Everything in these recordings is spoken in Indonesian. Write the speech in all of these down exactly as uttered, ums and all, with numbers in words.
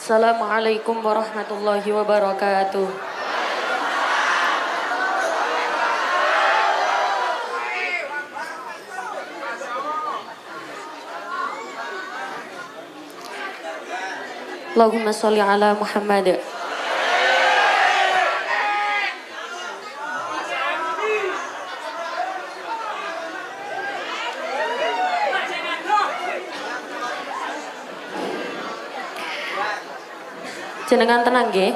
Assalamualaikum warahmatullahi wabarakatuh. Allahumma sholli ala Muhammad. Jenengan tenang nggih.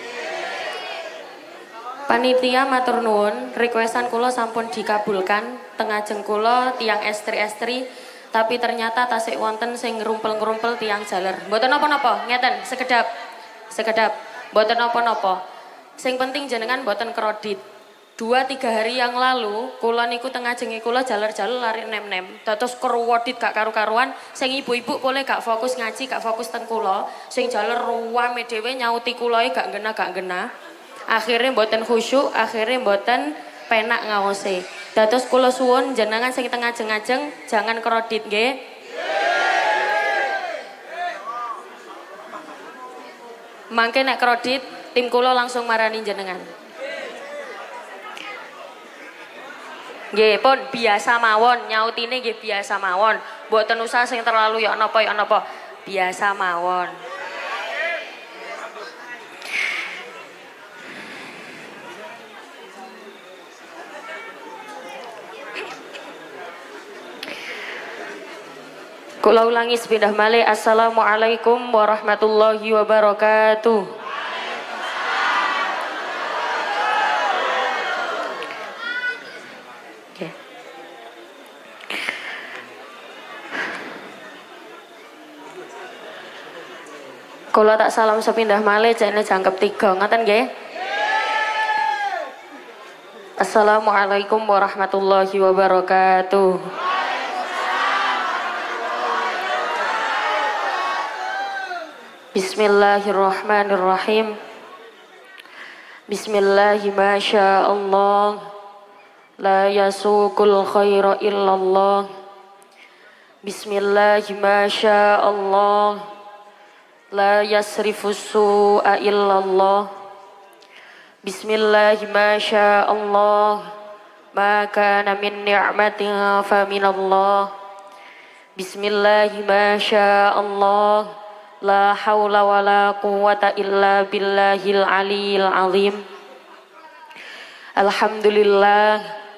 Panitia matur nuwun, requestan kula sampun dikabulkan. Tengajeng kula tiang estri-estri, tapi ternyata tasik wonten sing ngrumpel-ngrumpel tiang jaler. Mboten napa-napa, ngeten, sekedap. Sekedap. Mboten napa-napa. Sing penting jenengan mboten kredit. Dua tiga hari yang lalu, kula niku tengajengi kula jaler-jaler lari nem-nem. Dados kerwodit gak karu-karuan, sing ibu-ibu boleh gak fokus ngaji, gak fokus teng kula. Sing jaler ruwame dhewe nyauti kulae gak ngena gak ngena. Akhirnya mboten khusyuk, akhirnya mboten penak ngawose. Dados kula suwun jenengan sing tengajeng-ajeng jangan kredit nggih. Mangke nek kredit, tim kula langsung marani jenengan. Nggih pun biasa mawon, nyautine nggih biasa mawon. Mboten usah sing terlalu ya napa ya napa. Biasa mawon. Kula ulangi sepindah malih. Assalamualaikum warahmatullahi wabarakatuh. Kula tak salam sepindah malih jane jangkep tiga ngoten nggih. Assalamualaikum warahmatullahi wabarakatuh. Bismillahirrahmanirrahim. Bismillahi masya Allah. La yasuqul khaira illallah. Bismillahi masya Allah. La yasrifus su'a illallah. Bismillahi masya Allah. Ma kana min ni'matin fa minallah. Bismillahi masya Allah. La hawla wa la quwwata illa billahil aliyil azim. Alhamdulillah.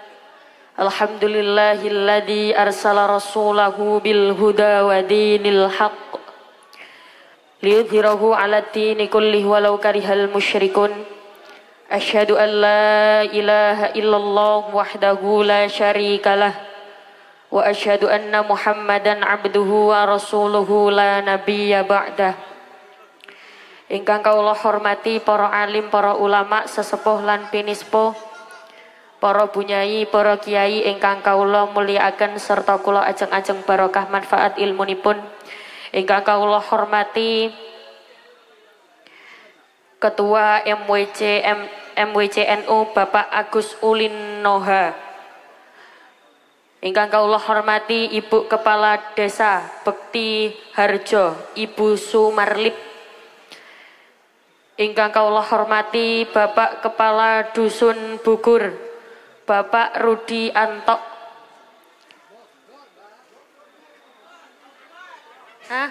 Alhamdulillahilladzi arsala rasulahu bil huda wa dinil haqq liyudhhirahu 'ala ad-dini kullihi walau karihal musyrikun. Asyhadu an la ilaha illallah wahdahu la syarikalah wa asyhadu anna Muhammadan 'abduhu wa rasuluhu la nabiyya ba'dah. Ingkang kawula hormati para alim, para ulama, sesepuh lan pinispo, para bunyai, para kiai ingkang kawula mulyakaken serta kula ajeng-ajeng barokah manfaat ilmunipun. Ingkang kawula hormati Ketua M W C M, M W C N U Bapak Agus Ulin Noha. Ingkang kawula hormati Ibu Kepala Desa Bekti Harjo Ibu Sumarlip. Ingkang kawula hormati Bapak Kepala Dusun Bukur Bapak Rudi Antok. Hah?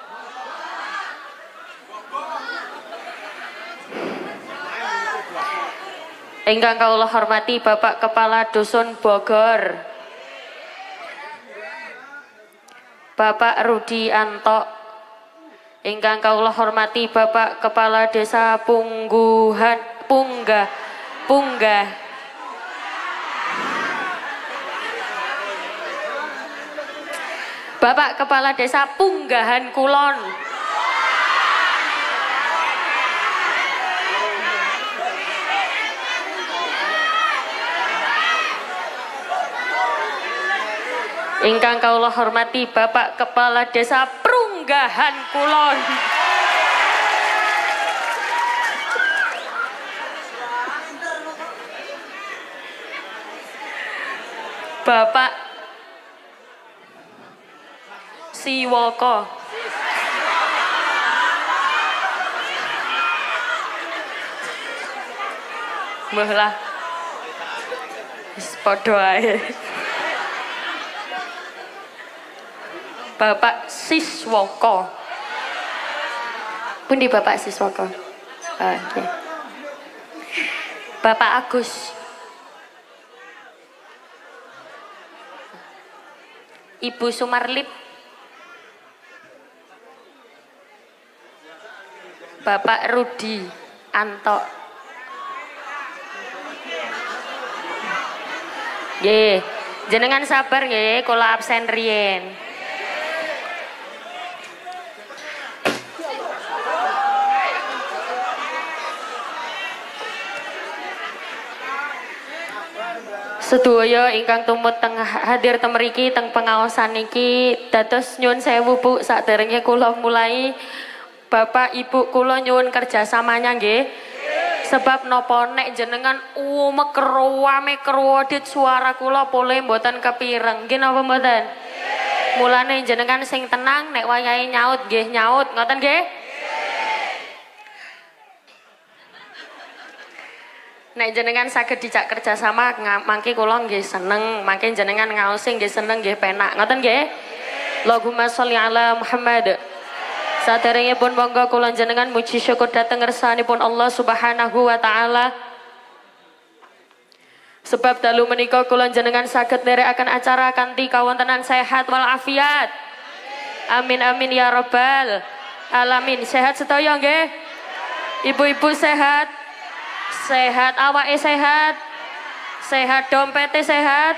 Ingkang kawula hormati Bapak Kepala Dusun Bogor Bapak Rudi Antok. Ingkang kawula hormati Bapak Kepala Desa Pungguhan Punggah Punggah Bapak Kepala Desa Punggahan Kulon. Ingkang kawula hormati Bapak Kepala Desa Prunggahan Kulon. Bapak Siwoko. Mbah lah. Wis padha ae. Bapak Siswoko. Pundi Bapak Siswoko? Ah, okay. Bapak Agus. Ibu Sumarlip. Bapak Rudi Anto. Nggih, jenengan sabar nggih, kula absen riyen. Sedaya ingkang tumut teng hadir teng mriki teng pengaosan niki dados nyuwun sewu Bu saderenge kula mulai Bapak Ibu kula nyuwun kerjasamanya nggih. Sebab napa nek jenengan umek ruame kruwedit suara kula pole mboten kepireng. Nggih napa mboten? Mulane jenengan sing tenang nek wayahe nyaut nggih nyaut, ngoten nggih? Nek jenengan saged dijak kerjasama mangke kula nggih seneng, mangke jenengan ngaosi nggih seneng nggih penak. Ngoten nggih? Allahumma sholli ala Muhammad. Saderengipun monggo kula jenengan muji syukur dhateng ngersanipun Allah Subhanahu wa taala. Sebab dalu menika kula jenengan saged nderekaken acara kanthi kawontenan sehat wal afiat. Amin amin ya rabbal alamin. Sehat sedaya nggih? Ibu-ibu sehat? Sehat, awake sehat, sehat dompete sehat,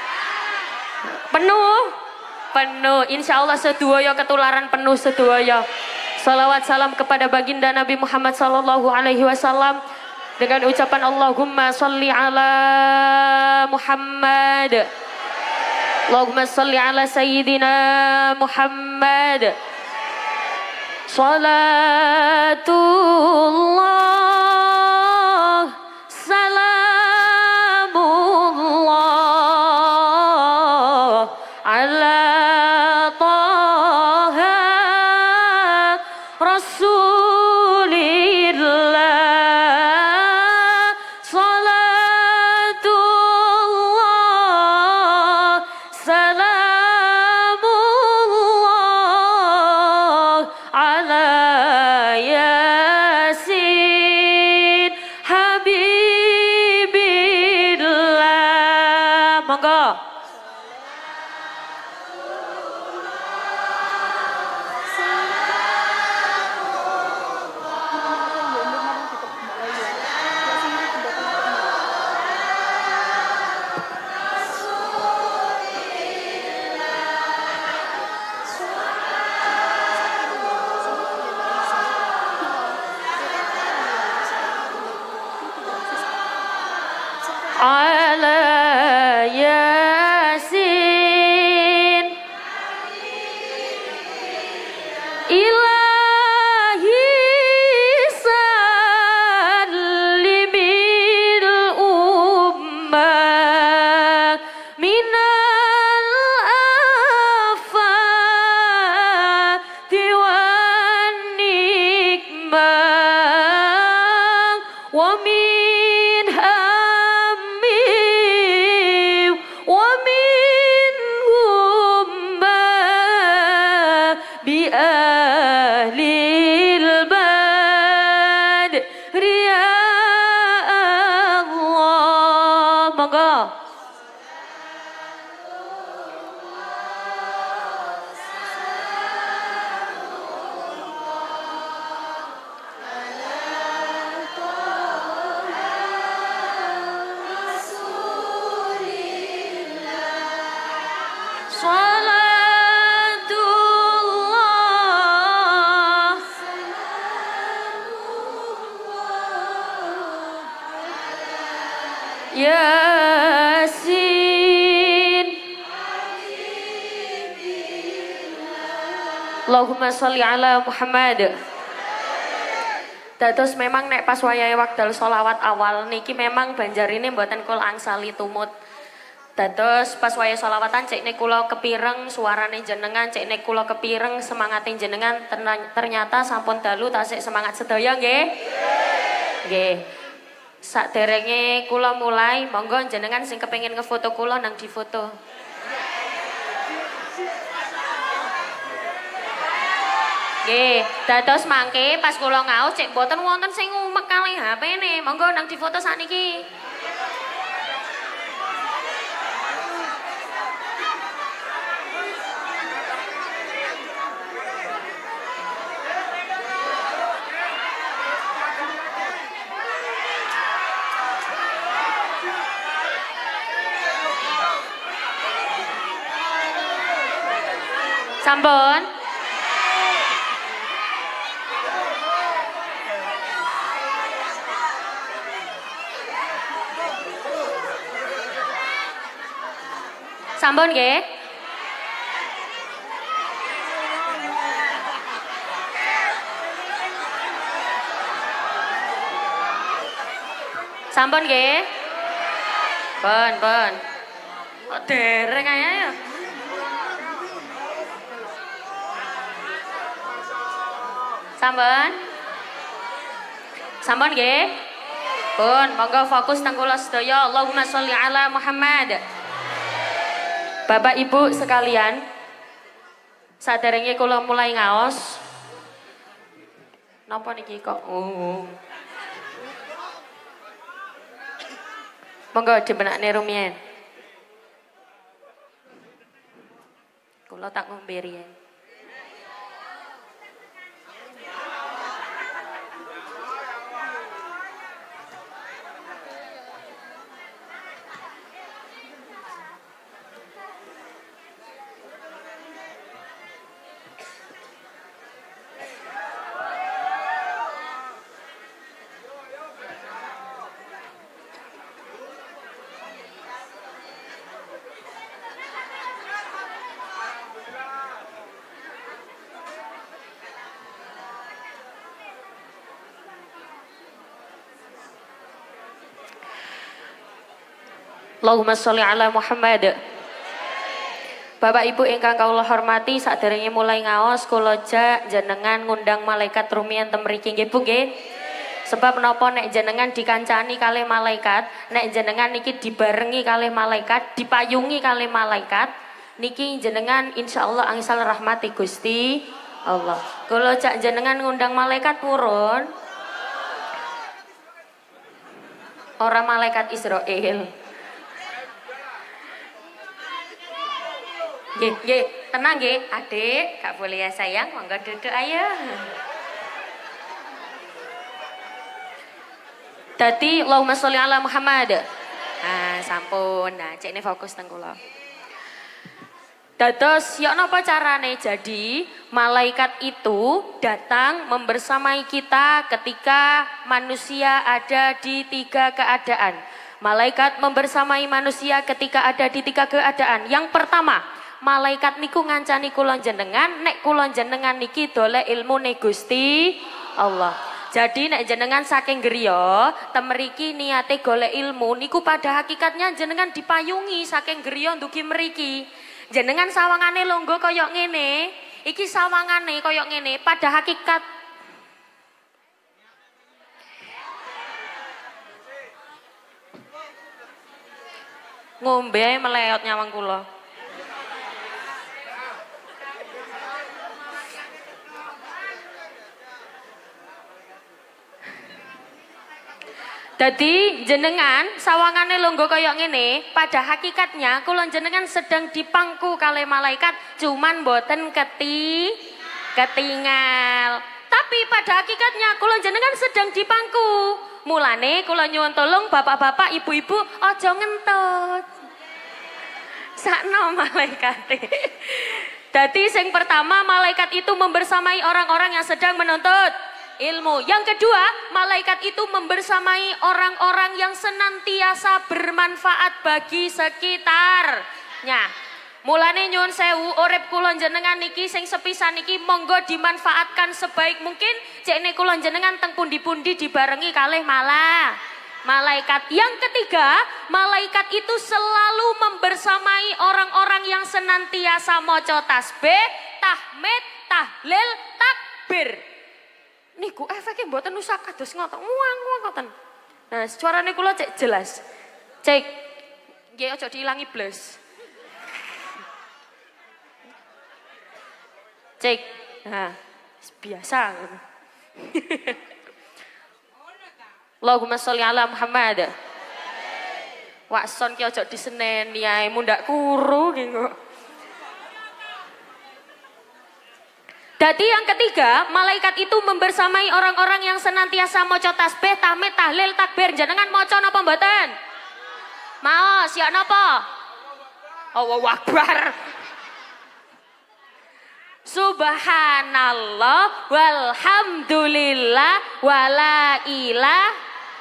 penuh, penuh. Insya Allah sedaya ketularan penuh sedaya. Salawat salam kepada baginda Nabi Muhammad Sallallahu Alaihi Wasallam dengan ucapan Allahumma sholli ala Muhammad, Allahumma sholli ala Sayyidina Muhammad. Salatullah salamullah ala taha rasulillah. Salatullah salamullah ala yasin habibillah. Monggo. Ala yasin ilahi sallimil ummah minal afati wan nikmah wa min ahlil bad riya Allah. Monggo. Yasin Allahumma sholli ala Muhammad. Dados memang nek pas wayahe wekdal sholawat awal niki memang banjarine mboten kula angsali tumut. Dados pas wayahe sholawatan cek nek kula kepireng suarane jenengan, cek nek kula kepireng semangate jenengan, ternyata sampun dalu tasik semangat sedaya nggih. Nggih. Saderenge kula mulai, monggo jenengan sing kepengin ngefoto kula nang difoto. Nggih, dados mangke pas kula ngaos cek mboten wonten sing ngumek kalih H P-ne. Monggo nang difoto sakniki. Sampun. Sampun nggih. Sampun nggih. Pun, pun. Kok dereng ae ya. Sampun. Sampun nggih. Pun, monggo fokus teng kula sedaya. Allahumma sholli ala Muhammad. Bapak Ibu sekalian, saderenge kula mulai ngaos. Napa niki kok? Oh. Monggo dibenakne rumiyin. Kula tak ngombe riyen. Allahumma sholli ala Muhammad. Bapak Ibu ingkang kawula hormati, saderenge mulai ngaos kula jak jenengan ngundang malaikat rumiyin ten mriki nggih Bu nggih. Sebab menapa nek jenengan dikancani kalih malaikat, nek jenengan niki dibarengi kalih malaikat, dipayungi kalih malaikat, niki jenengan insyaallah angsal rahmati Gusti Allah. Kula jak jenengan ngundang malaikat purun. Ora malaikat Israel. Nggih, nggih, tenang nggih, Adik, gak boleh ya sayang, monggo duduk ayo. Dadi Allahumma sholli ala Muhammad. Nah, sampun. Nah, cek ini fokus teng kula. Dados ya napa carane? Jadi, malaikat itu datang membersamai kita ketika manusia ada di tiga keadaan. Malaikat membersamai manusia ketika ada di tiga keadaan. Yang pertama, malaikat niku ngancani kula jenengan nek kula jenengan niki dole ilmune Gusti Allah. Jadi nek jenengan saking griya temeriki niate golek ilmu niku pada hakikatnya jenengan dipayungi saking griya ndugi mriki. Jenengan sawangane longgo kaya ngene, iki sawangane kaya ngene, pada hakikat ngombe meleot nyawang kula. Jadi jenengan sawangane longgo kaya ngene, pada hakikatnya kula jenengan sedang dipangku kalih malaikat, cuman boten keti ketinggal. Tapi pada hakikatnya kula jenengan sedang dipangku. Mulane kula nyuwun tolong bapak-bapak, ibu-ibu aja ngentut. Sakno malaikate. Dadi sing pertama, malaikat itu membersamai orang-orang yang sedang menuntut ilmu. Yang kedua, malaikat itu membersamai orang-orang yang senantiasa bermanfaat bagi sekitarnya. Mulane nyuwun sewu, urip kula jenengan niki sing sepisan niki monggo dimanfaatkan sebaik mungkin. Cekne kula jenengan teng pundi-pundi dibarengi kalih malah malaikat. Yang ketiga, malaikat itu selalu membersamai orang-orang yang senantiasa maca tasbih, tahmid, tahlil, takbir. Niku efeknya mboten usah kados ngoten. Nguang-nguang ngoten. Nah, suarane kula cek jelas. Cek. Nggih aja diilangi blas. Cek. Nah, biasa. Allahumma sholli ala Muhammad. Wakson ki aja diseneni ae mundak kuru ki kok. Dadi yang ketiga, malaikat itu membersamai orang-orang yang senantiasa maca tasbih, tahmid, tahlil, takbir. Jenengan maca napa mboten? Mau, siap napa? Allahu Akbar. Subhanallah walhamdulillah wala ilah.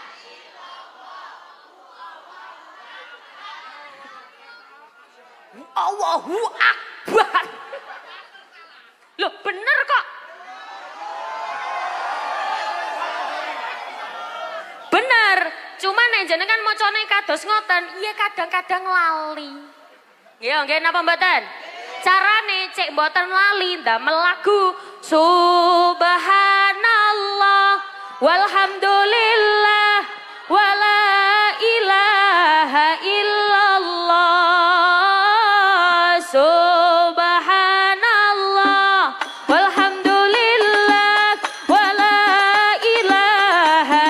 Allahu Akbar. Loh bener kok. Bener. Cuman nek jenengan macane kados ngoten, iya kadang-kadang lali. Nggih, nggih napa mboten? Carane cek mboten lali ndamel lagu Subhanallah walhamdulillah wala ilaha illallah. Subhanallah walhamdulillah wala ilaha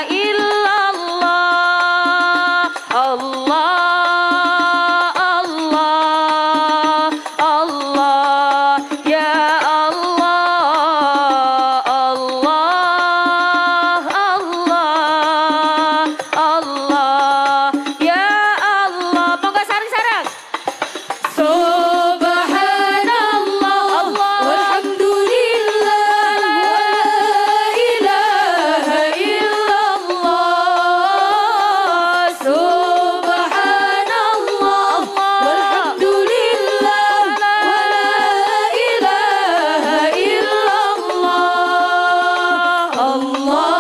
illallah. Allah Allah Allah ya Allah Allah Allah Allah ya Allah. Monggo sareng-sareng. Subhanallah walhamdulillah la ilaha illallah. Subhanallah walhamdulillah la ilaha illallah. Allah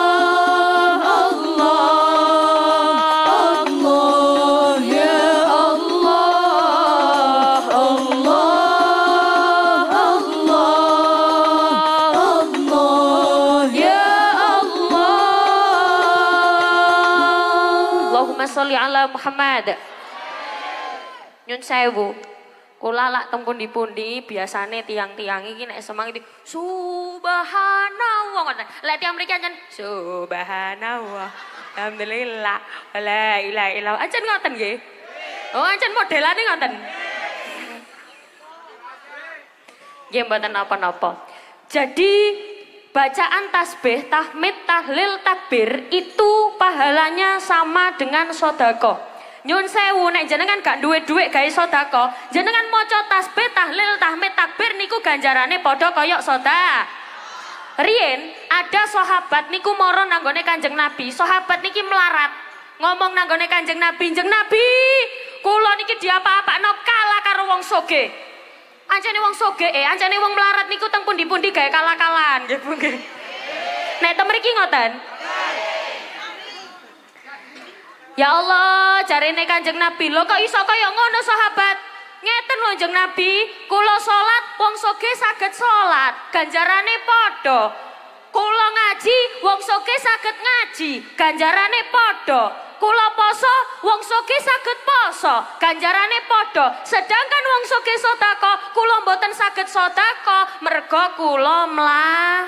Allah Allah ya Allah Allah Allah Allah ya Allah. Allahumma sholli ala Muhammad. Nyun sewu. Kula lak teng pundi-pundi biasane tiang-tiang iki nek semangat iki subhanallah ngoten. Lek tiang mriki ancen subhanallah. Alhamdulillah. La ilaha illallah. Ancen ngoten nggih. Oh, ancen modelane ngoten. Nggih mboten napa-napa. Jadi bacaan tasbih, tahmid, tahlil, takbir itu pahalanya sama dengan sodako. Nyun sewu nek jenengan gak duwe duit gawe sodako, jenengan maca tasbih, tahlil, tahmid, takbir niku ganjarane padha kaya soda. Rien ada sahabat niku mara nanggone Kanjeng Nabi. Sahabat niki melarat. Ngomong nanggone Kanjeng Nabi, "Kanjeng Nabi, kula niki diapa-apakno kalah karo wong sogeh." Ancene wong sogeh, eh ancene wong melarat niku teng pundi-pundi gawe kalah-kalahan nggih Bu nggih. Nek teng mriki ngoten. Ya Allah, jarene Kanjeng Nabi, lho kok iso kaya ngono sahabat? Ngeten lho Kanjeng Nabi, kula salat wong sogeh saged salat, ganjarane padha. Kula ngaji wong sogeh saged ngaji, ganjarane padha. Kula poso wong sogeh saged poso, ganjarane padha. Sedangkan wong sogeh sedekah, kula mboten saged sedekah merga kula mlah.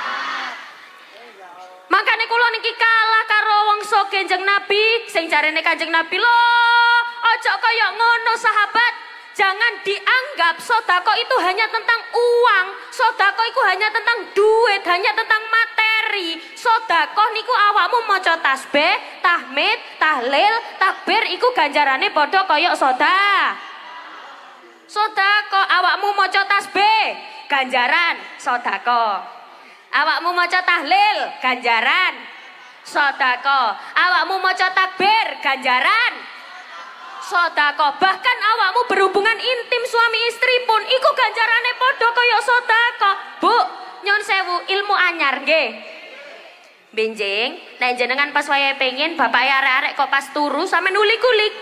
Makane kula niki kalah karo wong sogeh Kanjeng Nabi, sing jarene Kanjeng Nabi lho, aja kaya ngono sahabat. Jangan dianggap sodako itu hanya tentang uang, sodako itu hanya tentang duit, hanya tentang materi. Sodako niku awakmu maca tasbih, tahmid, tahlil, takbir iku ganjarane padha kaya soda. Sodako awakmu maca tasbih, ganjaran sodako. Awakmu maca tahlil, ganjaran sodako. Awakmu maca takbir, ganjaran sodako. Bahkan awakmu berhubungan intim suami istri pun iku ganjarane podo kaya sodako. Bu, nyon sewu ilmu anyar nggih. Benjing, nek jenengan pas wayahe pengen bapak arek-arek kok pas turu sampe nulik-ulik.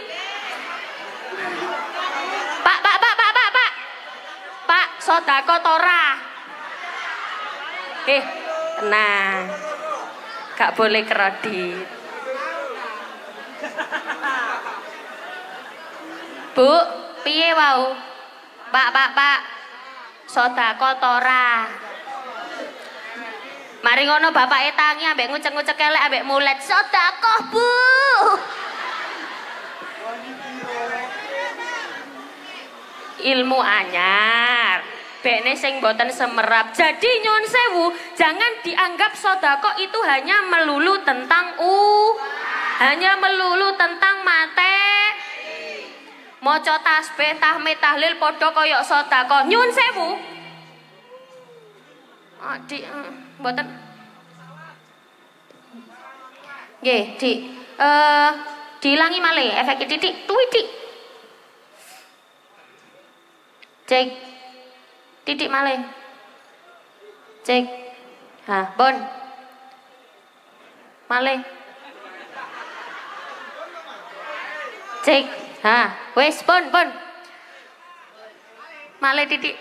Pak, pak, pak, pak, pak, pak. Pak, sodako tora. Eh, tenang. Gak boleh kredit. Bu, piye wau? Pak, Pak, Pak. Sedekah ta ora? Mari ngono bapake tangi ambek ngucek-ngucek elek ambek mulet. Sedekah, Bu. Ilmu anyar. Bekne sing boten semerap. Jadi nyuwun sewu, jangan dianggap sedekah itu hanya melulu tentang u, hanya melulu tentang mate. Maca tasbih, tahmid, tahlil padha kaya sedekah. Nyuwun sewu. Adik, mboten. Nggih, Dik. Eh, diilangi malih efek titik, tuwitik. Cek. Titik malih. Cek. Ha, bon. Malih. Cek. Ha, wes pun pun. Malih titik.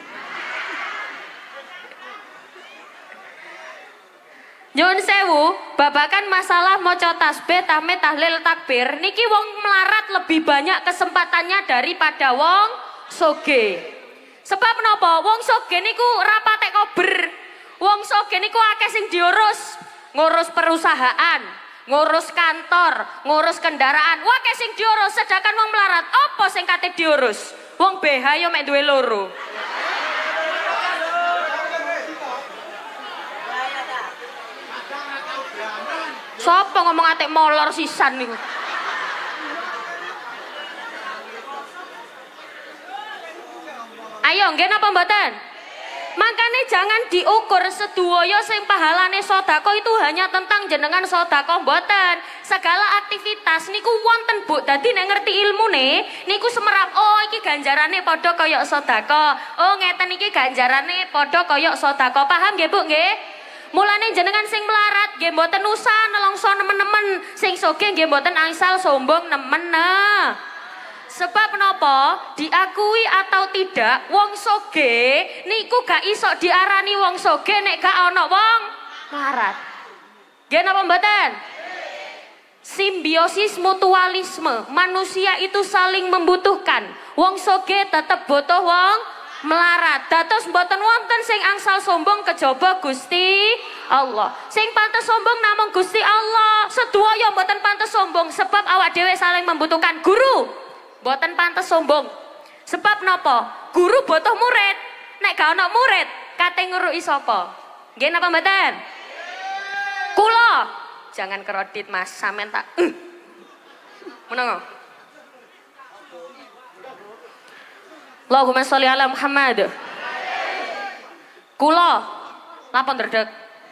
Nyuwun sewu, babakan masalah maca tasbih, tahmid, tahlil, takbir niki wong melarat lebih banyak kesempatannya daripada wong soge. Sebab menapa? Wong soge niku ora patek kober. Wong soge niku akeh sing diurus, ngurus perusahaan, ngurus kantor, ngurus kendaraan, akeh sing diurus. Sedangkan wong melarat apa sing kate diurus? Wong B H yo mek duwe loro. Sopo ngomong atik molor sisan niku? Ayo, nggih napa mboten? Makanya jangan diukur sedaya sing pahalane sedekah itu hanya tentang jenengan sedekah mboten. Segala aktivitas niku wonten Bu. Dadi nek ngerti ilmune niku semerap. Oh iki ganjarane padha kaya sedekah. Oh ngeten iki ganjarane padha kaya sedekah. Paham nggih Bu nggih? Mulane jenengan sing melarat nggih mboten usah nelongso nemen-nemen, sing sugih nggih mboten angsal sombong nemen. Sebab menapa? Diakui atau tidak, wong sugih niku gak iso diarani wong sugih nek gak ana wong melarat. Nggih napa mboten? Simbiosis mutualisme, manusia itu saling membutuhkan. Wong sugih tetep butuh wong melarat. Dados mboten wonten sing angsal sombong kejaba Gusti Allah. Sing pantes sombong namung Gusti Allah. Sedaya mboten pantes sombong sebab awak dhewe saling membutuhkan. Guru mboten pantes sombong. Sebab napa? Guru butuh murid. Nek gak ana murid, kate nguruki sapa? Nggih napa mboten? Kula jangan kredit Mas, sampean tak uh. Menengo. Allahumma sholli ala Muhammad. Kula lapon ndredeg.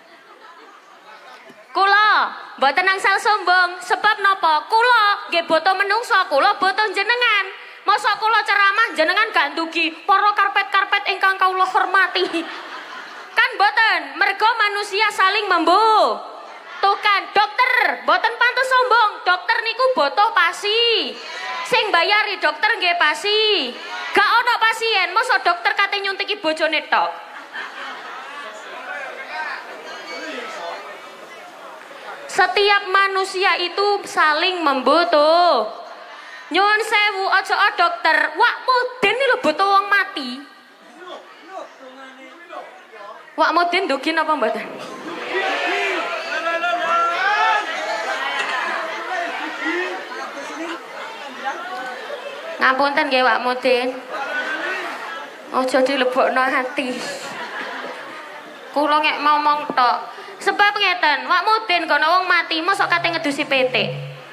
Kula mboten angsal sombong sebab napa? Kula nggih boto menungso, kula boto jenengan. Masa kula ceramah jenengan gak ndugi para karpet-karpet ingkang kawula hormati. Kan boten, mergo manusia saling membutuhkan. Dokter boten pantes sombong, dokter niku boto pasi. Sing bayari dokter nggih pasi. Gak ono pasien, masa dokter kate nyuntiki bojone tok. Setiap manusia itu saling membutuh. Nyuwun sewu aja dokter, wak muden lho butuh wong mati. Wak muden dugi napa mboten? Ngapunten nggih Wak Mudin. Aja dilebokno hati. Kula ngek ngomong tok. Sebab ngeten, Wak Mudin kono wong mati mosok kate ngedusi P T.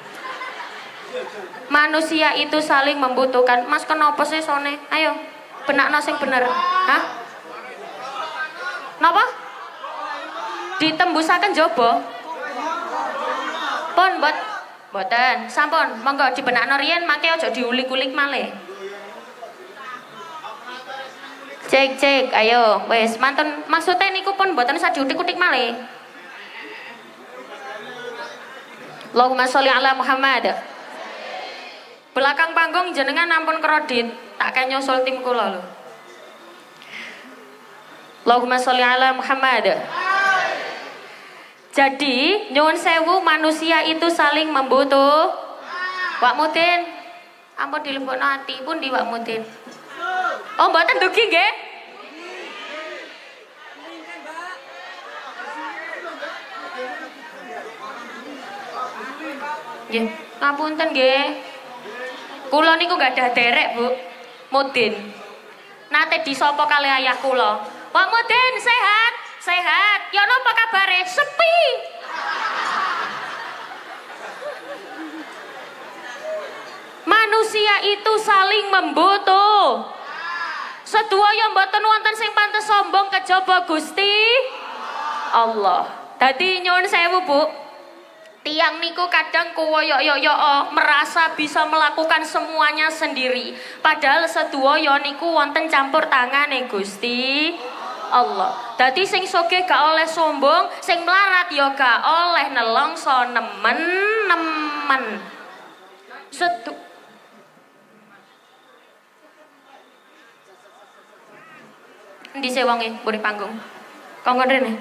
Manusia itu saling membutuhkan. Mas kenapa sih sone? Ayo, benakno sing bener. Hah? Napa? Ditembusaken jaba. Pun mbot mboten, sampun, monggo dibenakno riyen mangke aja diulik-ulik malih. Cek cek, ayo, wes mantun maksudnya niku pun mboten usah diutik-utik malih. Allahumma sholli ala Muhammad. Belakang panggung jenengan ampun kredit, tak kaya nyusul tim kula lho. Allahumma sholli ala Muhammad. Jadi nyuwun sewu manusia itu saling membutuh. Wak Mudin Ampun dilebokno ati pun diwak Mudin. Oh, mboten dugi nggih. Nggih, ngapunten nggih. Kula niku gak ada derek, Bu. Mudin. Nate disapa kali ayah kula. Pak Mudin sehat? Sehat. Ya napa kabare? Sepi. Manusia itu saling membutuh. Sedaya mboten wonten sing pantes sombong kejaba Gusti Allah. Dadi nyuwun sewu, Bu. Tiang niku kadang kuwoyok-yok merasa bisa melakukan semuanya sendiri. Padahal sedaya niku wonten campur tangane Gusti Allah. Dadi sing sugih gak oleh sombong, sing melarat ya gak oleh nelongso nemen-nemen. Sedu Endi sih wonge mburi panggung? Kongkon rene.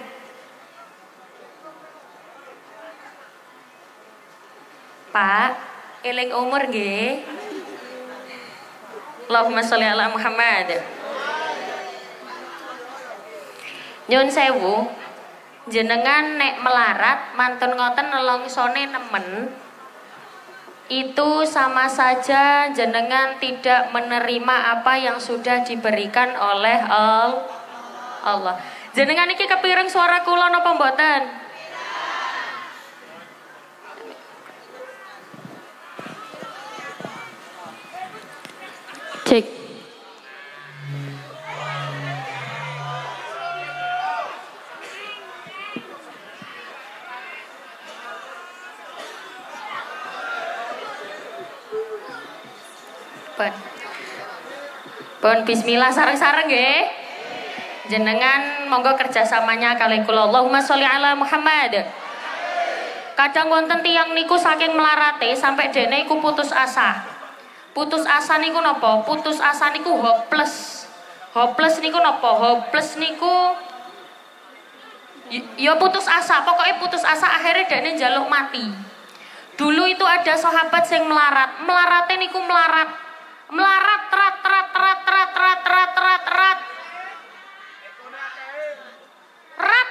Pak, eling umur nggih. Allahumma sholli ala Muhammad. Nyun sewu, jenengan nek melarat mantun ngoten nelongsone nemen. Itu sama saja jenengan tidak menerima apa yang sudah diberikan oleh Allah. Jenengan iki kepireng suara kula napa mboten? Cek. Pun. Pun bismillah sareng-sareng nggih. Jenengan monggo kerjasamanya kali kula. Allahumma sholli ala Muhammad. Kadang wonten tiyang niku saking melarate sampai dene iku putus asa. Putus asa niku napa? Putus asa niku hopeless. Hopeless niku napa? Hopeless niku ya putus asa, pokoknya putus asa akhirnya dene njaluk mati. Dulu itu ada sahabat sing melarat, melarate niku melarat. Melarat terat terat terat terat terat terat terat terat. Rat.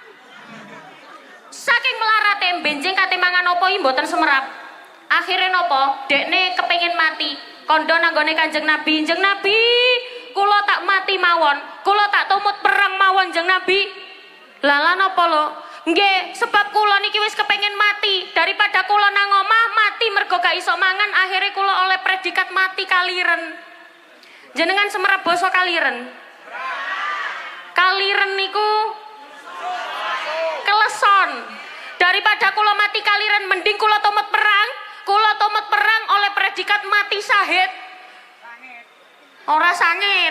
Saking melarate benjing kate mangan apa iki mboten semerap. Akhirnya nopo, dekne kepengin mati. Kondo nanggone Kanjeng Nabi, Kanjeng Nabi, kula tak mati mawon, kula tak tumut perang mawon Kanjeng Nabi. Lala nopo lo? Nggih, sebab kula niki wis kepengin mati. Daripada kula nang omah mati mergo gak iso mangan, akhirnya kula oleh predikat mati kaliren. Jenengan semerap basa kaliren? Kaliren niku keleson. Daripada kula mati kaliren mending kula tumut perang. Kula tumut perang oleh predikat mati syahid. Ora sangit.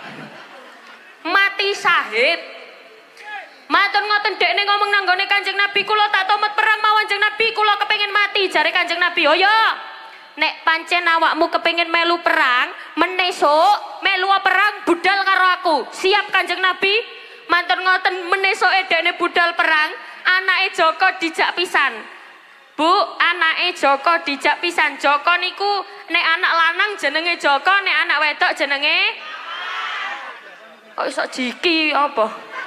Mati syahid. Matur ngoten dekne ngomong nanggone Kanjeng Nabi, kula tak tumut perang mawon Kanjeng Nabi, kula kepengin mati. Jare Kanjeng Nabi, "Oh ya, nek pancen awakmu kepengin melu perang, menesuk melu perang budal karo aku." Siap Kanjeng Nabi. Matur ngoten menesuke dekne budal perang, anake Joko dijak pisan. Bu, anake Joko dijak pisan. Joko niku nek anak lanang jenenge Joko, nek anak wedok jenenge kok iso jiki apa?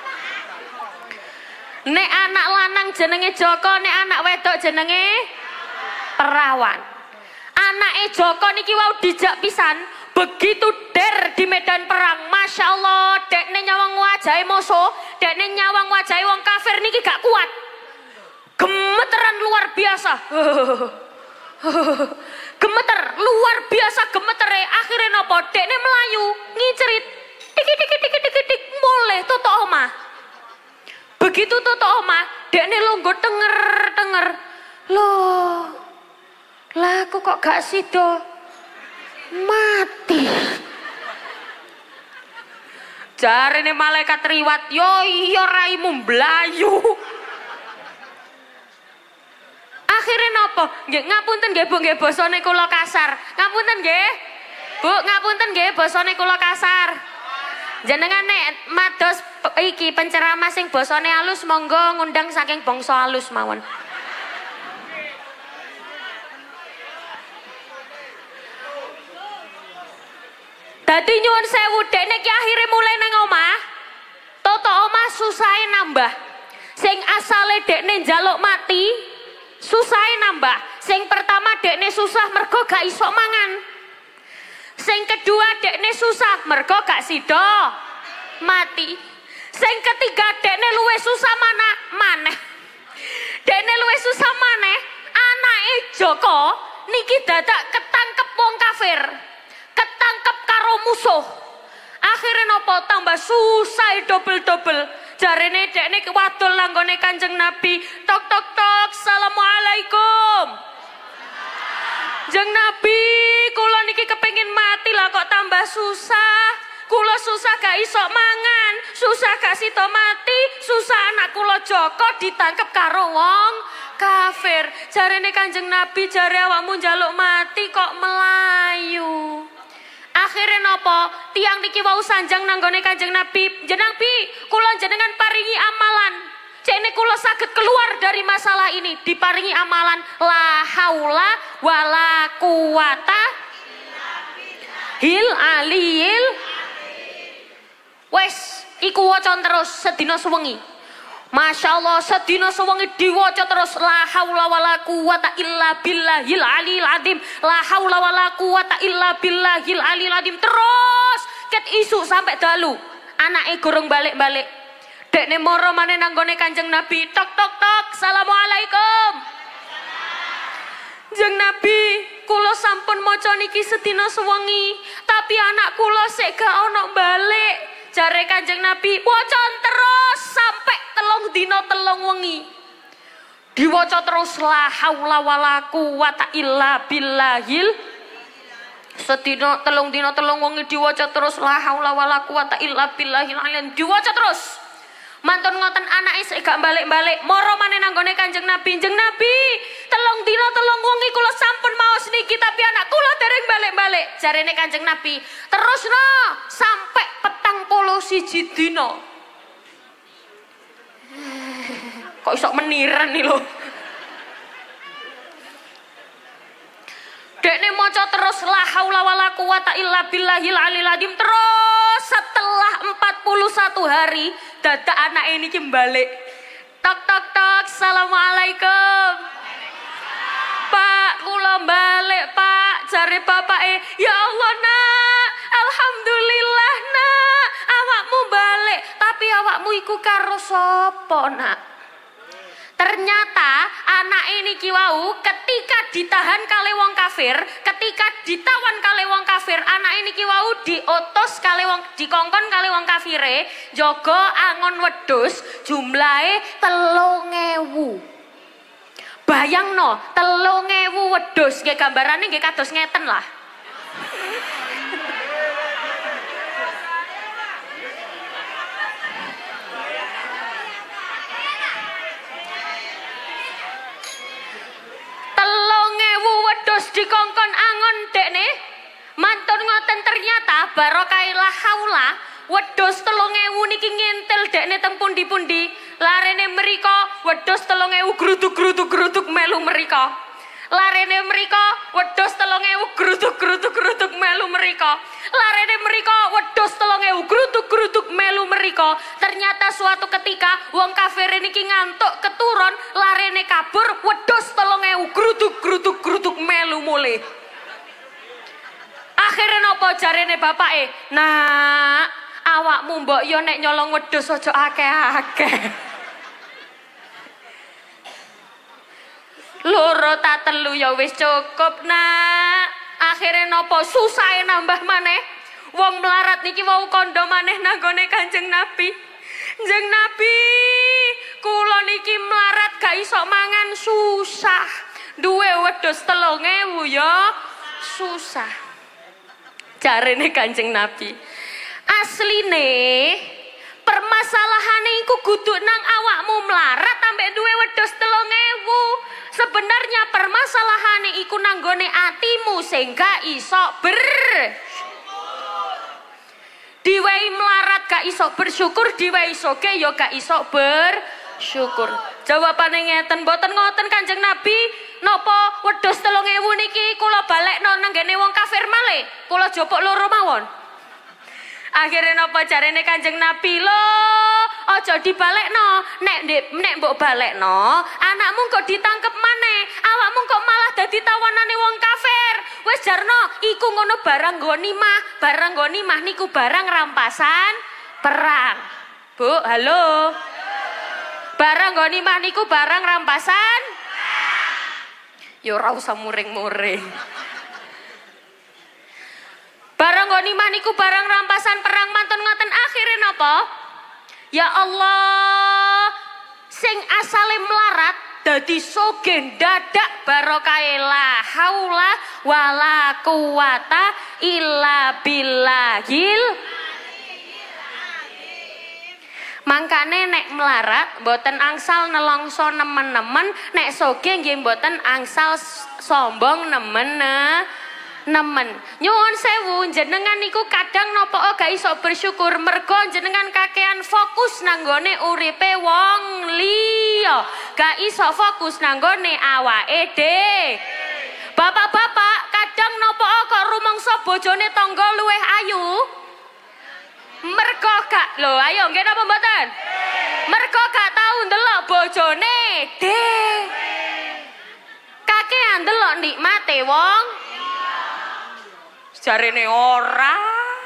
Nek anak lanang jenenge Joko, nek anak wedok jenenge Perawan. Anake Joko niki wau dijak pisan, begitu der di medan perang, masya Allah, dekne nyawang wajahe musuh, dekne nyawang wajahe wong kafir niki gak kuat. Gemeteran luar biasa. Gemeter luar biasa gemetere. Akhirnya nopo? Dekne melayu, ngicerit. Dikit dikit dikit dikit dik mulai tutuk omah. Begitu tutuk omah, dekne lungguh tenger tenger. Loh. Lah aku kok gak sido mati. Jarene malaikat riwat, yo iya raimu mblayu. Akhirnya nopo? Nggih ngapunten nggih Bu, nggih basane kula kasar. Ngapunten nggih. Bu, ngapunten nggih basane kula kasar. Jenengan nek mados iki penceramah sing basane halus monggo ngundang saking bangsa halus mawon. Dadi nyuwun sewu dekne ki akhire mulai nang omah. Toto omah susahe nambah. Sing asale dekne njaluk mati, susahe nambah. Sing pertama dekne susah mergo gak iso mangan. Sing kedua dekne susah mergo gak sida mati. Sing ketiga dekne luwih susah mana maneh. Dekne luwih susah maneh, anake Joko niki dadak ketangkep wong kafir. Ketangkep karo musuh. Akhirnya nopo tambah susah dobel-dobel. Jarene dekne wadul langgone Kanjeng Nabi. Tok tok tok, assalamualaikum. Jeng Nabi, kula niki kepengin mati lah kok tambah susah. Kula susah gak iso mangan, susah gak sida mati, susah anak kula Joko ditangkep karo wong kafir. Jarene Kanjeng Nabi, jare awakmu njaluk mati kok melayu. Akhirnya nopo tiang niki wau sanjang nanggone Kanjeng Nabi. Jeneng Nabi, kula jenengan paringi amalan. Cene kula saged keluar dari masalah ini, diparingi amalan la haula wala quwata hil aliyil. Wes iku waca terus sedina suwengi. Masya Allah sedina suwengi diwaca terus la haula wala quwata illa billahil aliyil azim. La haula wala quwata illa billahil aliyil azim. Terus ket isu sampai dalu. Anake gorong balik-balik. Dekne moro maneh nanggone Kanjeng Nabi. Tok tok tok, assalamualaikum. Jeng Nabi, kula sampun maca niki sedina suwengi, tapi anak kula sik gak ono balik. Jare Kanjeng Nabi, waca terus sampai telung dina telung wengi. Diwaca terus la haula wala quwata illa billahil. Sedina telung dina telung wengi diwaca terus la haula wala quwata illa billahil alim. Diwaca terus. Mantun ngoten anake sik gak balik-balik. Moro maneh nanggone Kanjeng Nabi. Jeng Nabi, telung dina telung wengi kula sampun maos niki tapi anak kula dereng balik-balik. Jarene Kanjeng Nabi, terusno sampai petang puluh siji dina. Kok iso meniren nih lho. Dekne maca terus la haula wala quwata illa billahil aliyil azim. Terus setelah empat puluh satu hari dadak anak ini ki balik. Tok tok tok, assalamualaikum. Pak, kula balik, Pak. Jare bapake, ya Allah, Nak. Alhamdulillah, Nak. Awakmu balik, tapi awakmu iku karo sapa, Nak? Ternyata anak ini kiwau ketika ditahan kali wong kafir, ketika ditawan kali wong kafir, anak ini kiwau diotos kali wong dikongkon kali wong kafire, jogo angon wedhus jumlahe telung ewu. Bayangno, telung ewu wedhus, nggih gambarane nggih kados ngeten lah. Dikongkon angon dekne mantun ngoten ternyata barokah la haula wedhus telung ewu niki ngintil dekne teng pundi-pundi larene mriko wedhus telung ewu gruduk-gruduk-gruduk melu mriko larene mriko wedhus telung ewu gruduk-gruduk-gruduk melu mriko larene mriko wedhus telung ewu gruduk-gruduk melu mriko. Ternyata suatu ketika wong kafir niki ngantuk keturun larene kabur wedhus telung ewu gruduk-gruduk-gruduk melu mulih. Akhirnya nopo jarene bapake, nak awakmu mbok yo nek nyolong wedhus aja akeh-akeh. Loro tak telu ya wis cukup, nak. Akhirnya nopo susahe nambah maneh. Wong melarat niki mau kondo maneh nanggone Kanjeng Nabi. Jeng Nabi, kula niki melarat gak iso mangan susah. Duwe wedhus telung ewu ya susah. Jarene Kanjeng Nabi, asline permasalahane iku kudu nang awakmu melarat ambek duwe wedhus telung ewu. Sebenarnya permasalahane iku nanggone atimu sing gak iso ber diwehi melarat gak iso bersyukur, diwehi soge ya gak iso bersyukur. Jawabane ngeten, mboten ngoten Kanjeng Nabi. Napa wedhus telung ewu niki kula balekno nang ngene wong kafir malih? Kula jopok loro mawon. Akhirnya napa jarene Kanjeng Nabi lo, aja dibalekno, nek nek mbok balekno, anakmu kok ditangkep maneh, awakmu kok malah dadi tawanane wong kafir. Wis jarno, iku ngono barang ghanimah, barang ghanimah niku barang rampasan perang. Bu, halo. Barang ghanimah niku barang rampasan. Ya ora usah muring-muring. Barang ghanimah niku barang rampasan perang mantun ngoten akhire napa? Ya Allah, sing asale melarat dadi sugih dadak barokahe la haula wala quwata illa billahil. Mangkane nek melarat mboten angsal nelongso nemen-nemen, nek sugih nggih mboten angsal sombong nemen nemen. Nyuwun sewu, jenengan niku kadang napa gak iso bersyukur mergo jenengan kakean fokus nanggone uripe wong liya, gak iso fokus nanggone awake dhewe. Bapak-bapak kadang napa kok rumangsa bojone tangga luwih ayu? Mergo gak lho, ayo nggih napa mboten? Mergo gak tau ndelok bojone dhewe. Kakean ndelok nikmate wong jarene ora.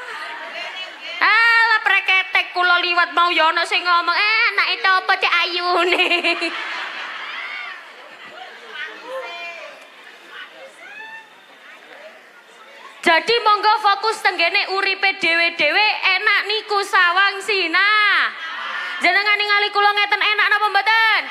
Alah preketek kula liwat mau ya ana sing ngomong, "Eh, anak itu apa cek ayune?" Jadi monggo fokus tenggene uripe dhewe-dhewe enak niku sawang sina. Jenengan ningali kula ngeten enak napa mboten?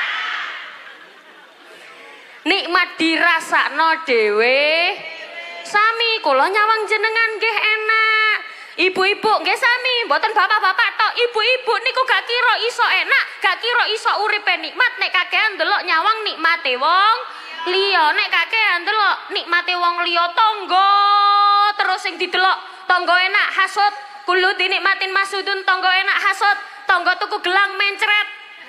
Nikmat dirasakno dhewe. Sami kula nyawang jenengan nggih enak. Ibu-ibu nggih sami, mboten bapak-bapak tok. Ibu-ibu niku gak kira iso enak, gak kira iso uripe nikmat nek kakean ndelok nyawang nikmate wong liya. Nek kakean ndelok nikmate wong liya tangga terus sing didelok tangga enak hasud, kulo dinikmatin masudun tangga enak hasud, tangga tuku gelang mencret.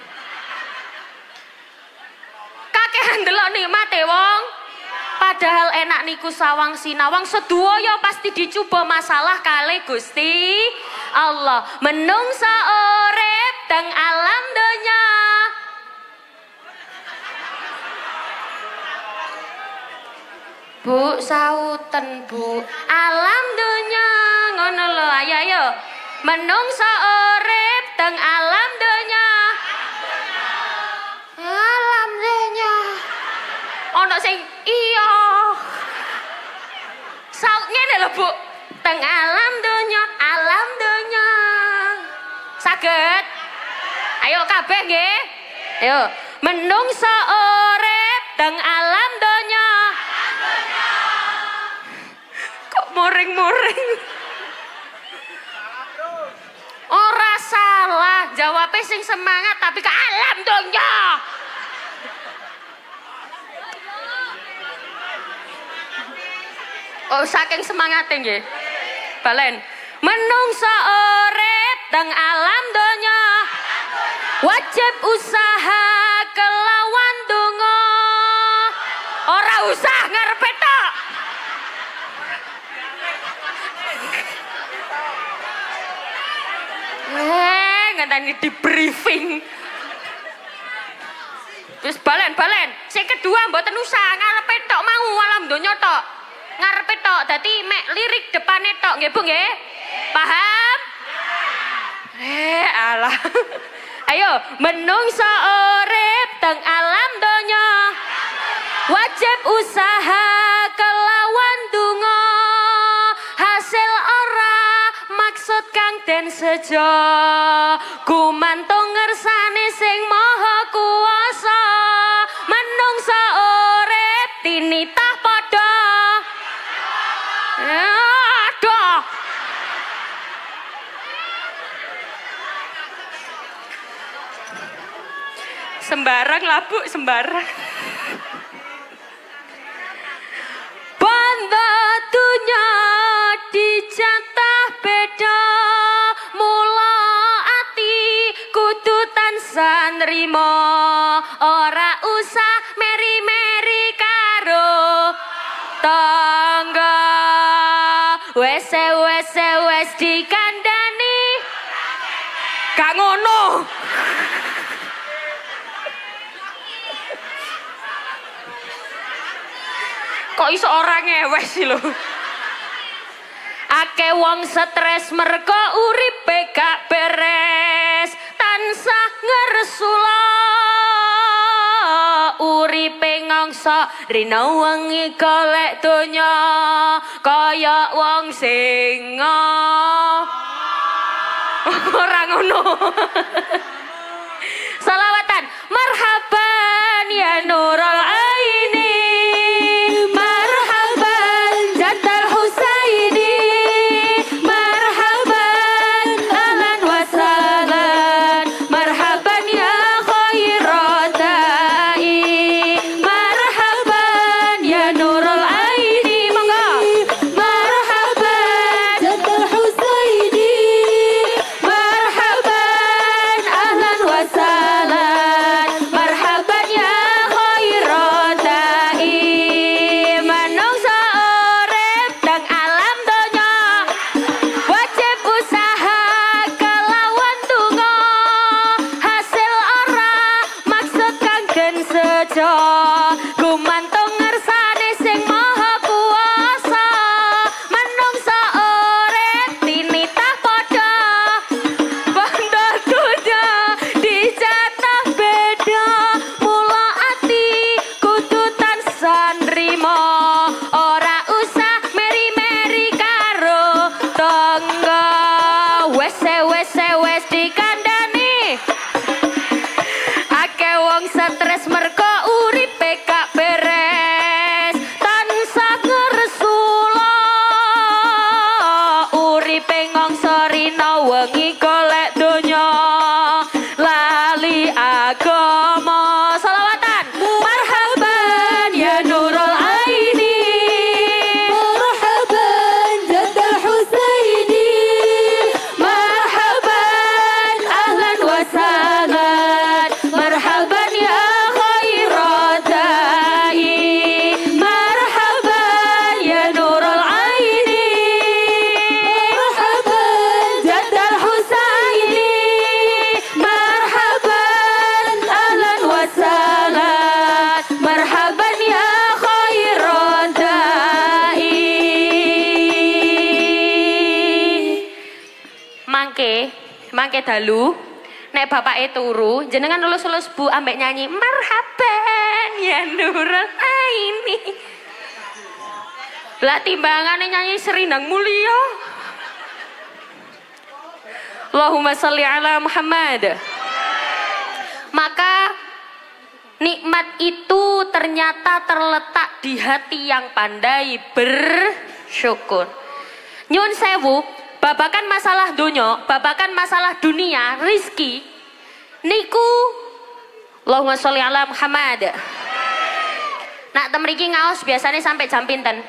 Kakean ndelok nikmate wong padahal enak niku sawang sinawang sedaya pasti dicoba masalah kali Gusti Allah. Menungsa urip teng alam donya. Bu sauten Bu, alam donya ngono lho, ayo ayo. Menungsa urip teng alam donya. Alam donya. Ono sing iya. Saut ngene lho Bu. Teng alam donya, alam donya. Saged? Ayo kabeh nggih. Ayo, menungsa urip teng alam donya. Kok muring-muring? Ora salah, jawabnya sing semangat tapi ke alam donya. Oh, saking semangatnya nggih. Balen. Menungsa urip teng alam donya. Wajib usaha kelawan donga. Ora usah ngarepe tok. Eh, ngenteni di briefing. Wis balen, balen. Sing kedua mboten usah ngarepe tok mau alam donya tok. Ngarepe tok, dadi mek lirik depane tok nggih Bu nggih? Paham? Eh, alah. Ayo, menungsa urip teng alam donya. Wajib usaha kelawan donga. Hasil ora maksud kang den sejo. Gumantung ngersane sing maha kuwasa. Menungsa urip tinitah padha. Aduh. Sembarang lah Bu, sembarang. Banda dunya dijatah beda, mula ati kudu tansah nrimo, ora usah meri-meri karo tangga. Wes wes wes dikandani gak ngono. Kok iso ora ngewes sih lho. Ake wong stres mergo uripe gak beres, tansah ngersula uripe ngangsa rina wengi golek donya kaya wong singa. Ora ngono. Salawatan marhaban ya nurul aini, marhaban jaddal husaini, marhaban ahlan wa sahlan, marhaban ya khairat dai, marhaban ya nurul aini, monggo marhaban jaddal husaini, marhaban ahlan wa sahlan, marhaban ya khairat dai. Manungsa urip nang alam donya wajib usaha kelawan donga, hasil ora maksud kang den sejo, gumantung ngersane sing maha kuwasa. Manungsa urip tinitah padha, banda donya dijatah beda, mula ati kudu tansah nrimo, ora usah meri-meri karo tangga. Wes wes wes dikandani, ake wong stres mergo uripe gak beres, tansah ngersula uripe ngangsa rina wengi golek donya lali agama. Salawatan marhaban ya nurul aini, marhaban jaddal husaini, marhaban ahlan wa sahlan, marhaban ya khairat dai, marhaban ya nurul aini, marhaban jaddal husaini, marhaban ahlan wa sahlan, marhaban ya khairat dai. Mangke, mangke dalu nek bapake turu, jenengan lulus-lulus Bu ambek nyanyi marhaban ya nurul aini. Lah timbangane nyanyi Serinang Mulia. Allahumma sholli ala Muhammad. Maka nikmat itu ternyata terletak di hati yang pandai bersyukur. Nyun sewu, babakan masalah dunia, babakan masalah dunia, rizki, niku Allahumma sholli ala Muhammad. Nak temriki ngaos biasanya sampai jam pinten?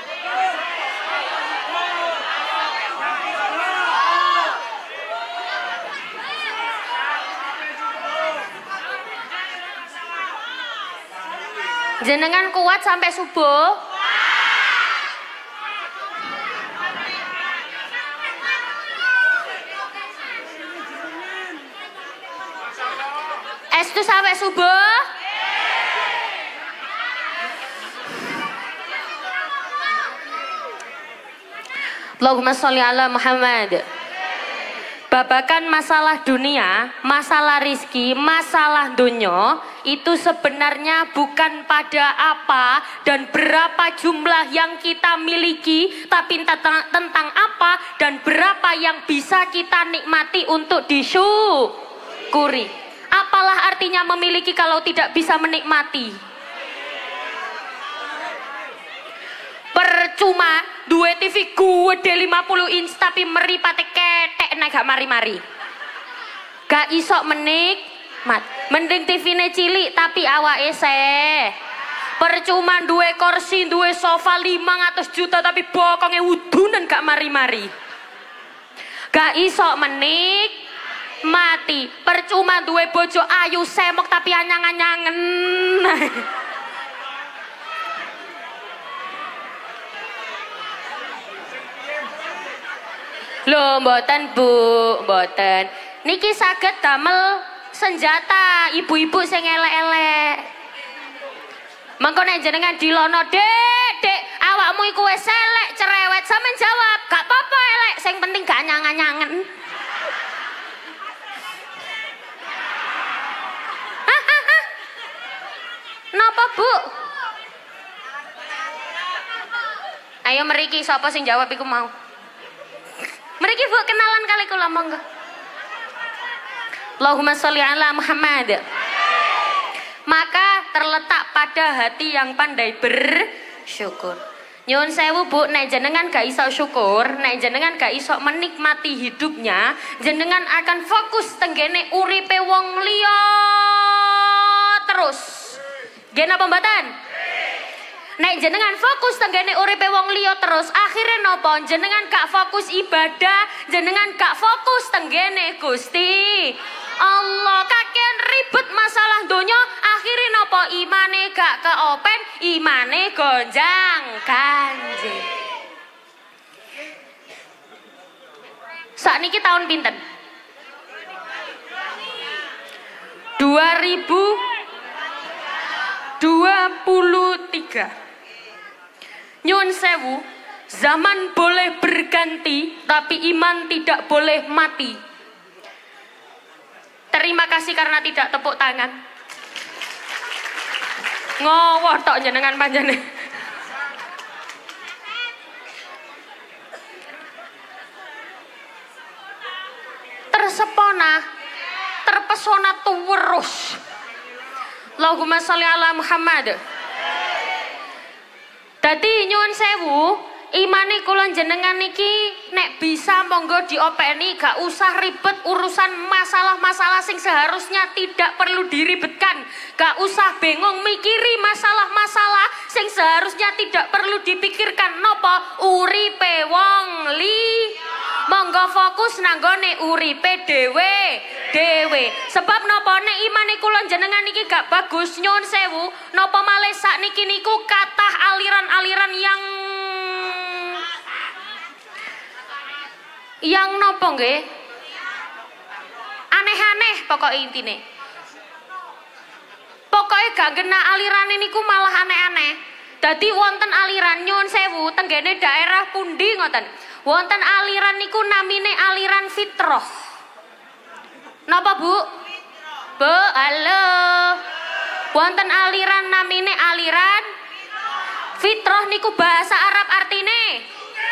Jenengan kuat sampai subuh? Estu sampai subuh? Allahumma sholli ala Muhammad. Babakan masalah dunia, masalah rizki, masalah dunia itu sebenarnya bukan pada apa dan berapa jumlah yang kita miliki, tapi tentang, tentang apa dan berapa yang bisa kita nikmati untuk disyukuri. Apalah artinya memiliki kalau tidak bisa menikmati? Percuma dua T V gede lima puluh inch tapi meripate ketek naik gak mari-mari. Gak isok menikmat. Mending T V-ne cilik tapi awake seh. Percuma dua kursi, dua sofa lima ratus juta tapi bokonge wudunan gak mari-mari. Gak isok menikmati. Percuma dua bojo ayu semok tapi anyang-anyangen. Loh, mboten Bu, mboten. niki saged damel senjata ibu-ibu sing elek-elek. Mengko nek jenengan dilono, "Dek, Dek, awakmu iku wis elek, cerewet." Sampeyan jawab, "Gak apa-apa elek, sing penting gak nyangen-nyangen." Napa, Bu? Ayo meriki sapa sing jawab iku mau. Meriki Bu kenalan kali kula monggo. Allahumma sholli ala Muhammad. Maka terletak pada hati yang pandai bersyukur. Nyuwun sewu Bu, nek jenengan gak iso syukur, nek jenengan gak iso menikmati hidupnya, jenengan akan fokus tenggene uripe wong liya terus. Nggih napa mboten? Nek jenengan fokus tenggene uripe wong liya terus, akhirnya nopo? Jenengan gak fokus ibadah, jenengan gak fokus tenggene Gusti Allah. Kakean ribet masalah donya, akhirnya nopo? Imane gak keopen, imane gonjang ganjing. Sakniki tahun pinten? dua ribu dua puluh tiga. Nyuwun sewu, zaman boleh berganti, tapi iman tidak boleh mati. Terima kasih karena tidak tepuk tangan. Ngowoh tok jenengan panjane. Tersepona, terpesona terus. Allahumma sholli ala Muhammad. Dadi nyuwun sewu, imane kula jenengan niki nek bisa monggo diopeni, gak usah ribet urusan masalah-masalah sing seharusnya tidak perlu diribetkan. Gak usah bengong mikiri masalah-masalah sing seharusnya tidak perlu dipikirkan. Napa? Uripe wong li. Monggo fokus nanggone uripe dhewe dhewe. Sebab napa nek imane kula jenengan niki gak bagus, nyuwun sewu, napa malih sakniki niku kathah aliran-aliran yang yang napa nggih? Aneh-aneh pokok intine. Pokoknya gak kena alirane niku malah aneh-aneh. Dadi wonten aliran nyuwun sewu tenggene daerah pundi ngoten? Wonten aliran niku namine aliran fitrah. Napa Bu? Bu, halo. Wonten aliran namine aliran fitrah niku bahasa Arab artine.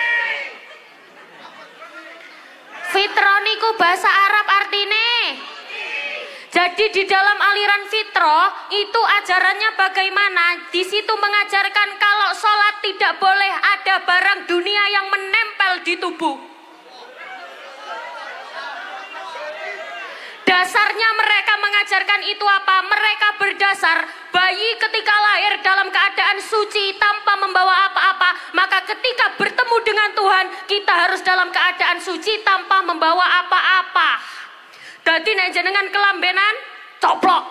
Fitrah niku bahasa Arab artine. Jadi di dalam aliran fitrah itu ajarannya bagaimana? Di situ mengajarkan kalau sholat tidak boleh ada barang dunia yang menempel di tubuh. Dasarnya mereka mengajarkan itu apa? Mereka berdasar bayi ketika lahir dalam keadaan suci tanpa membawa apa-apa, maka ketika bertemu dengan Tuhan kita harus dalam keadaan suci tanpa membawa apa-apa. Dadi nek jenengan kelambenan coplok,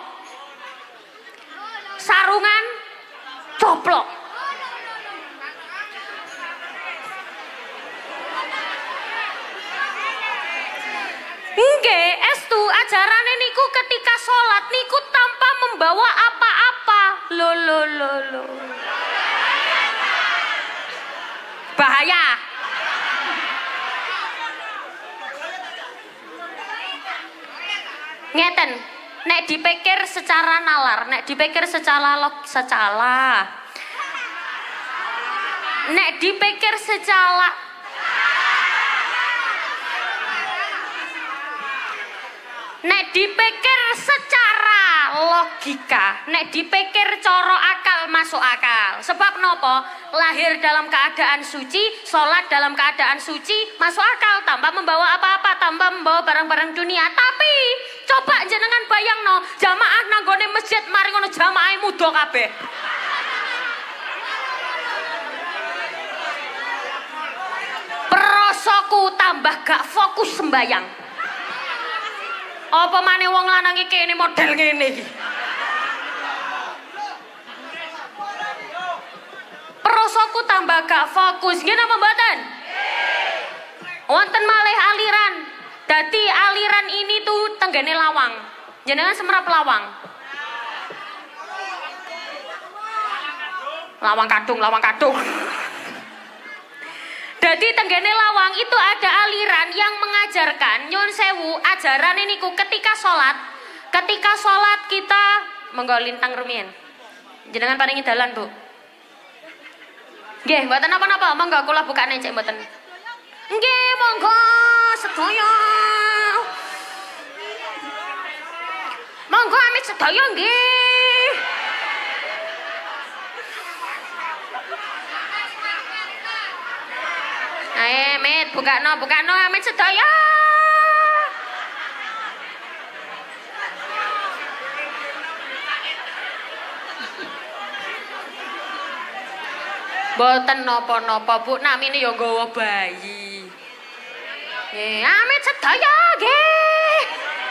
sarungan coplok. Nggih, estu ajarane niku ketika sholat niku tanpa membawa apa-apa. Lo lo lo lo. Bahaya. Ngeten, nek dipikir secara nalar, nek dipikir secara log, secara, nek dipikir secara, nek dipikir secara logika, nek dipikir coro akal masuk akal. Sebab nopo? Lahir dalam keadaan suci, sholat dalam keadaan suci, masuk akal tanpa membawa apa-apa, tanpa membawa barang-barang dunia. Tapi coba jenengan bayang no, jamaah nanggone masjid mari ngono jamaah muda kabeh. Prosoku tambah gak fokus sembayang. Apa maneh wong lanang iki kene model ngene iki. Prosoku tambah gak fokus. Nggih napa mboten? Wonten malih aliran Dadi aliran ini tuh tenggene lawang. Jenengan semerap lawang. Lawang kadung, lawang kadung. Dadi tenggene lawang itu ada aliran yang mengajarkan nyun sewu ajaran ini ku ketika sholat, ketika sholat kita monggo lintang rumiyin. Jenengan paringi dalan, Bu. Nggih, mboten napa-napa, monggo kula bukane cek mboten. Nggih, monggo sedaya. Monggo amit sedaya nggih. Ae, mit, bukakno, bukakno amit sedaya. Boten napa-napa, Bu, namine ya nggawa bayi. Nggih, amit sedaya nggih.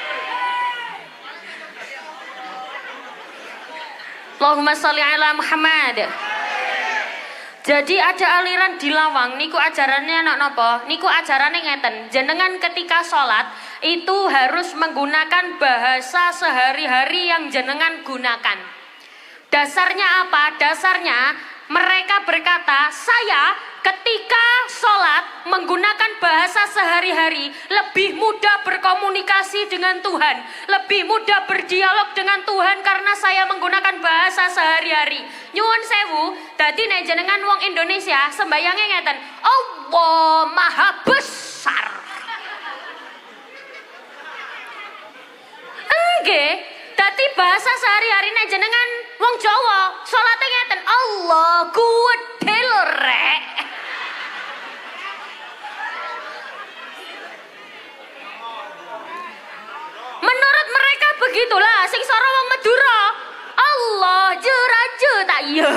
Allahumma sholli ala Muhammad. Jadi ada aliran di lawang niku ajarannya nak napa? Niku ajarannya ngeten. Jenengan ketika sholat itu harus menggunakan bahasa sehari-hari yang jenengan gunakan. Dasarnya apa? Dasarnya mereka berkata, saya ketika sholat menggunakan bahasa sehari-hari lebih mudah berkomunikasi dengan Tuhan, lebih mudah berdialog dengan Tuhan karena saya menggunakan bahasa sehari-hari. Nyuwun sewu, dadi nek jenengan wong Indonesia sembayangnya ngeten, Allah Maha Besar. Nggih, dadi bahasa sehari-hari nek jenengan wong Jawa salate ngeten, Allah gede lho rek. Menurut mereka begitulah, sing sora wong Madura, Allah jeraje tak iya.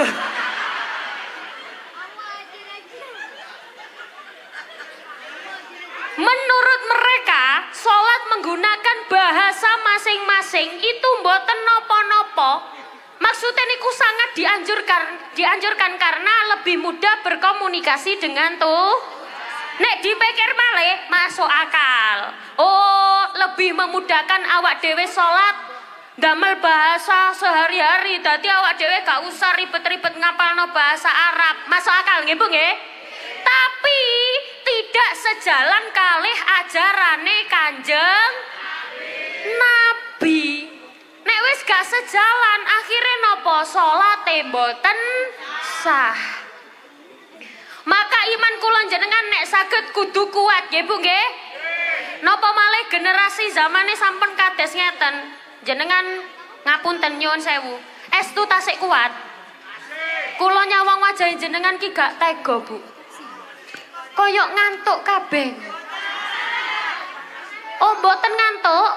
Menurut mereka, sholat menggunakan bahasa masing-masing itu mboten nopo-nopo. Maksudnya niku sangat dianjurkan, dianjurkan karena lebih mudah berkomunikasi dengan tuh. Nek dipikir malih masuk akal. Oh, lebih memudahkan awak dhewe sholat damel bahasa sehari-hari. Dadi awak dhewe gak usah ribet-ribet ngapalno bahasa Arab. Masuk akal nggih, Bu nggih? Tapi tidak sejalan kalih ajarane Kanjeng Nabi. Nek wis gak sejalan, akhirnya nopo salate mboten sah. Maka iman kula jenengan nek saged kudu kuat nggih Bu nggih. Napa malih generasi zamane sampun kades ngeten. Jenengan ngapunten nyuwun sewu. Estu tasik kuat. Kula nyawang wajah jenengan ki gak tega, Bu. Koyok ngantuk kabeh. Oh, mboten ngantuk.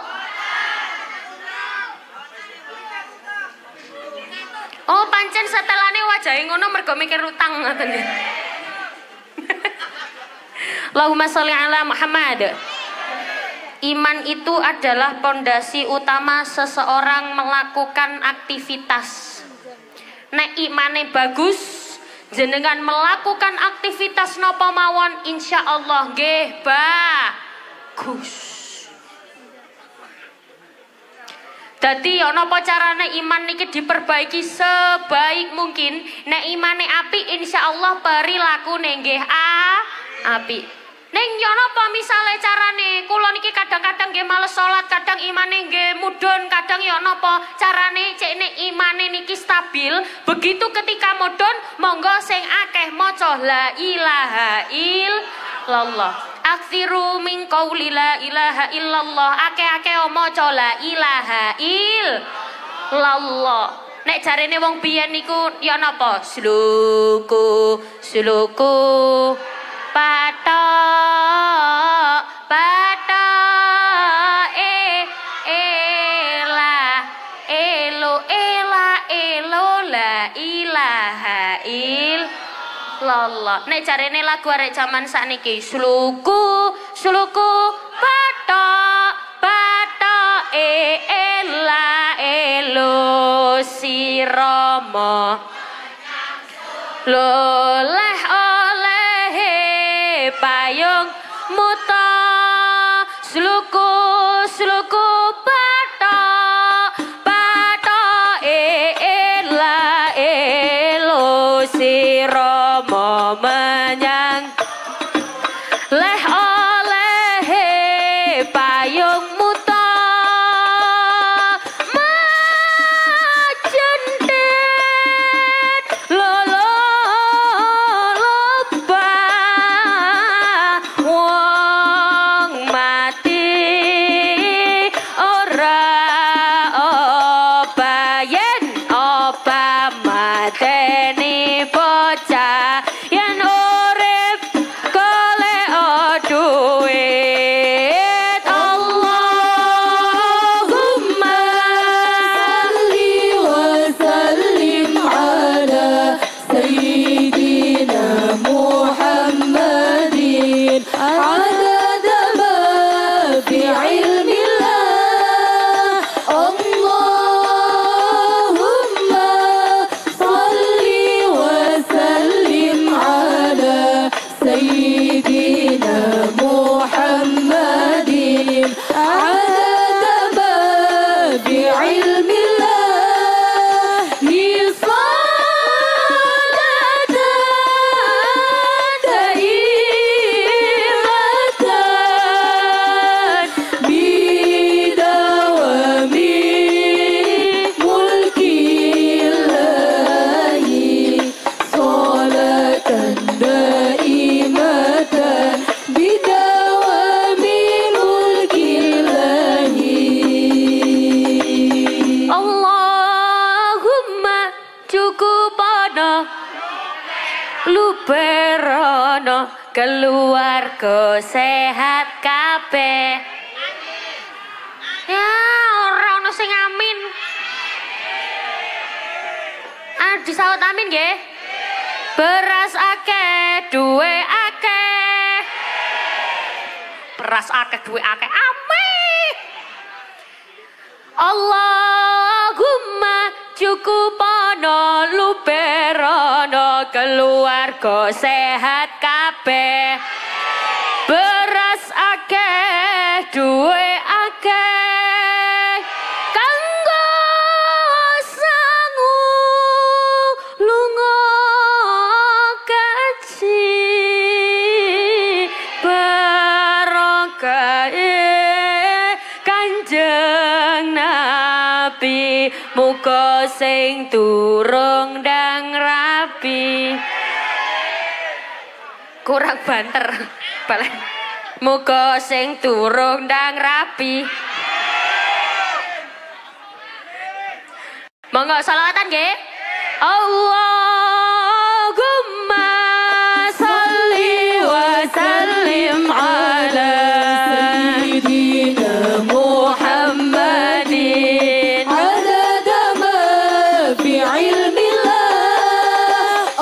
Oh, pancen setelane wajahe ngono mergo mikir utang ngoten nggih. Allahumma sholli ala Muhammad. Iman itu adalah pondasi utama seseorang melakukan aktivitas. Nek imane bagus, jenengan melakukan aktivitas napa mawon insyaallah nggih bagus. Dadi ana apa carane iman niki diperbaiki sebaik mungkin? Nek imane apik insyaallah perilakune nggih apik. Ning yo napa misale carane kula niki kadang-kadang nggih males salat, kadang imane nggih mudhun, kadang yo napa carane cek nek imane niki stabil, begitu ketika mudhun monggo sing akeh maca la ilaha illallah. Aksiru min qauli la ilaha illallah, akeh-akeh maca la ilaha illallah. Nek jarene wong biyen niku yo napa? Sluku, sluku patok patok e ela elo ela elo la ilaha illallah. Nek jarene lagu arek jaman sakniki sluku sluku patok patok e ela elo sirama loleh oleh payung muta sluk cukupana luberono keluarga sehat kabeh. Ya ora ono sing amin. Ah disaut amin nggih. Beras akeh, duwe akeh. Beras akeh, duwe akeh. Amin. Allahumma cukupana luberono keluarga sehat kabeh. Beras akeh, duwe akeh. Kanggo sangu lunga kaji barokahe Kanjeng Nabi. Muga sing durung ndang rapi. Kurang banter. Balen. Muga sing durung ndang rapi. Monggo selawatan nggih. Allahumma sholli wa sallim ala sayyidina Muhammadin adada ma fi ilmillah.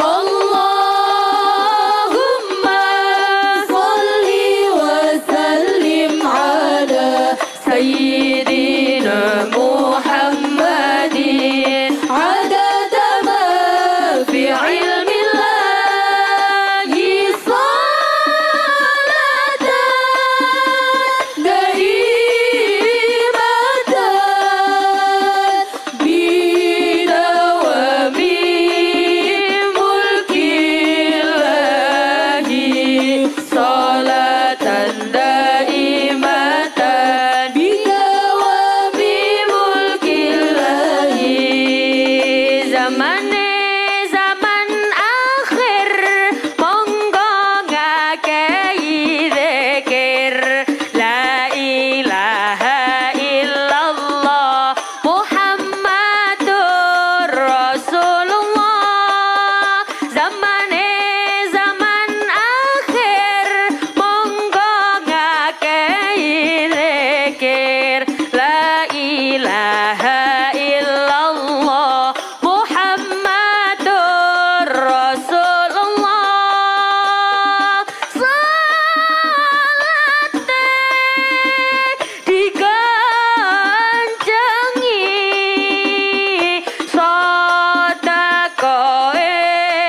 Allahumma sholli wa sallim ala sayyidina Muhammadin adada ma fi ilmillahi salatan daimatan bidawami mulkillahi salatan daimatan bidawami mulkillahi. Zamane zaman akhir monggo ngakehi zikir la ilaha illallah Muhammadur Rasulullah. Zamane zaman akhir monggo ngakehi zikir la ilaha illallah Muhammadur Rasulullah. Salate dikanjengi, sedekahe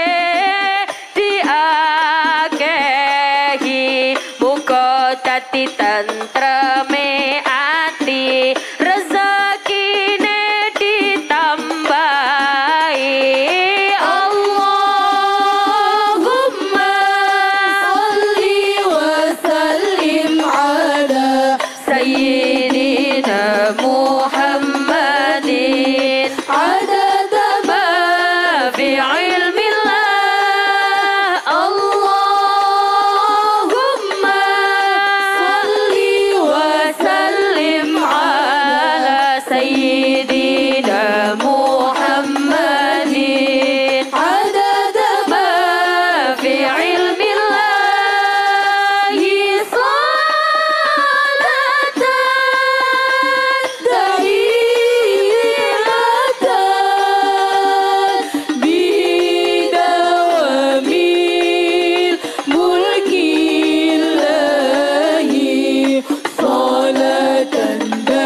diakehi. Muga dadi tentreme ati, rezekine ditambahi. Allahumma sholli wa sallim ala sayyidina Muhammadin adada ma fi ilmillah. Allahumma sholli wa sallim ala sayyidina Muhammadin adada ma fi ilmillahi salatan daimatan bidawamil mulkillahi salatan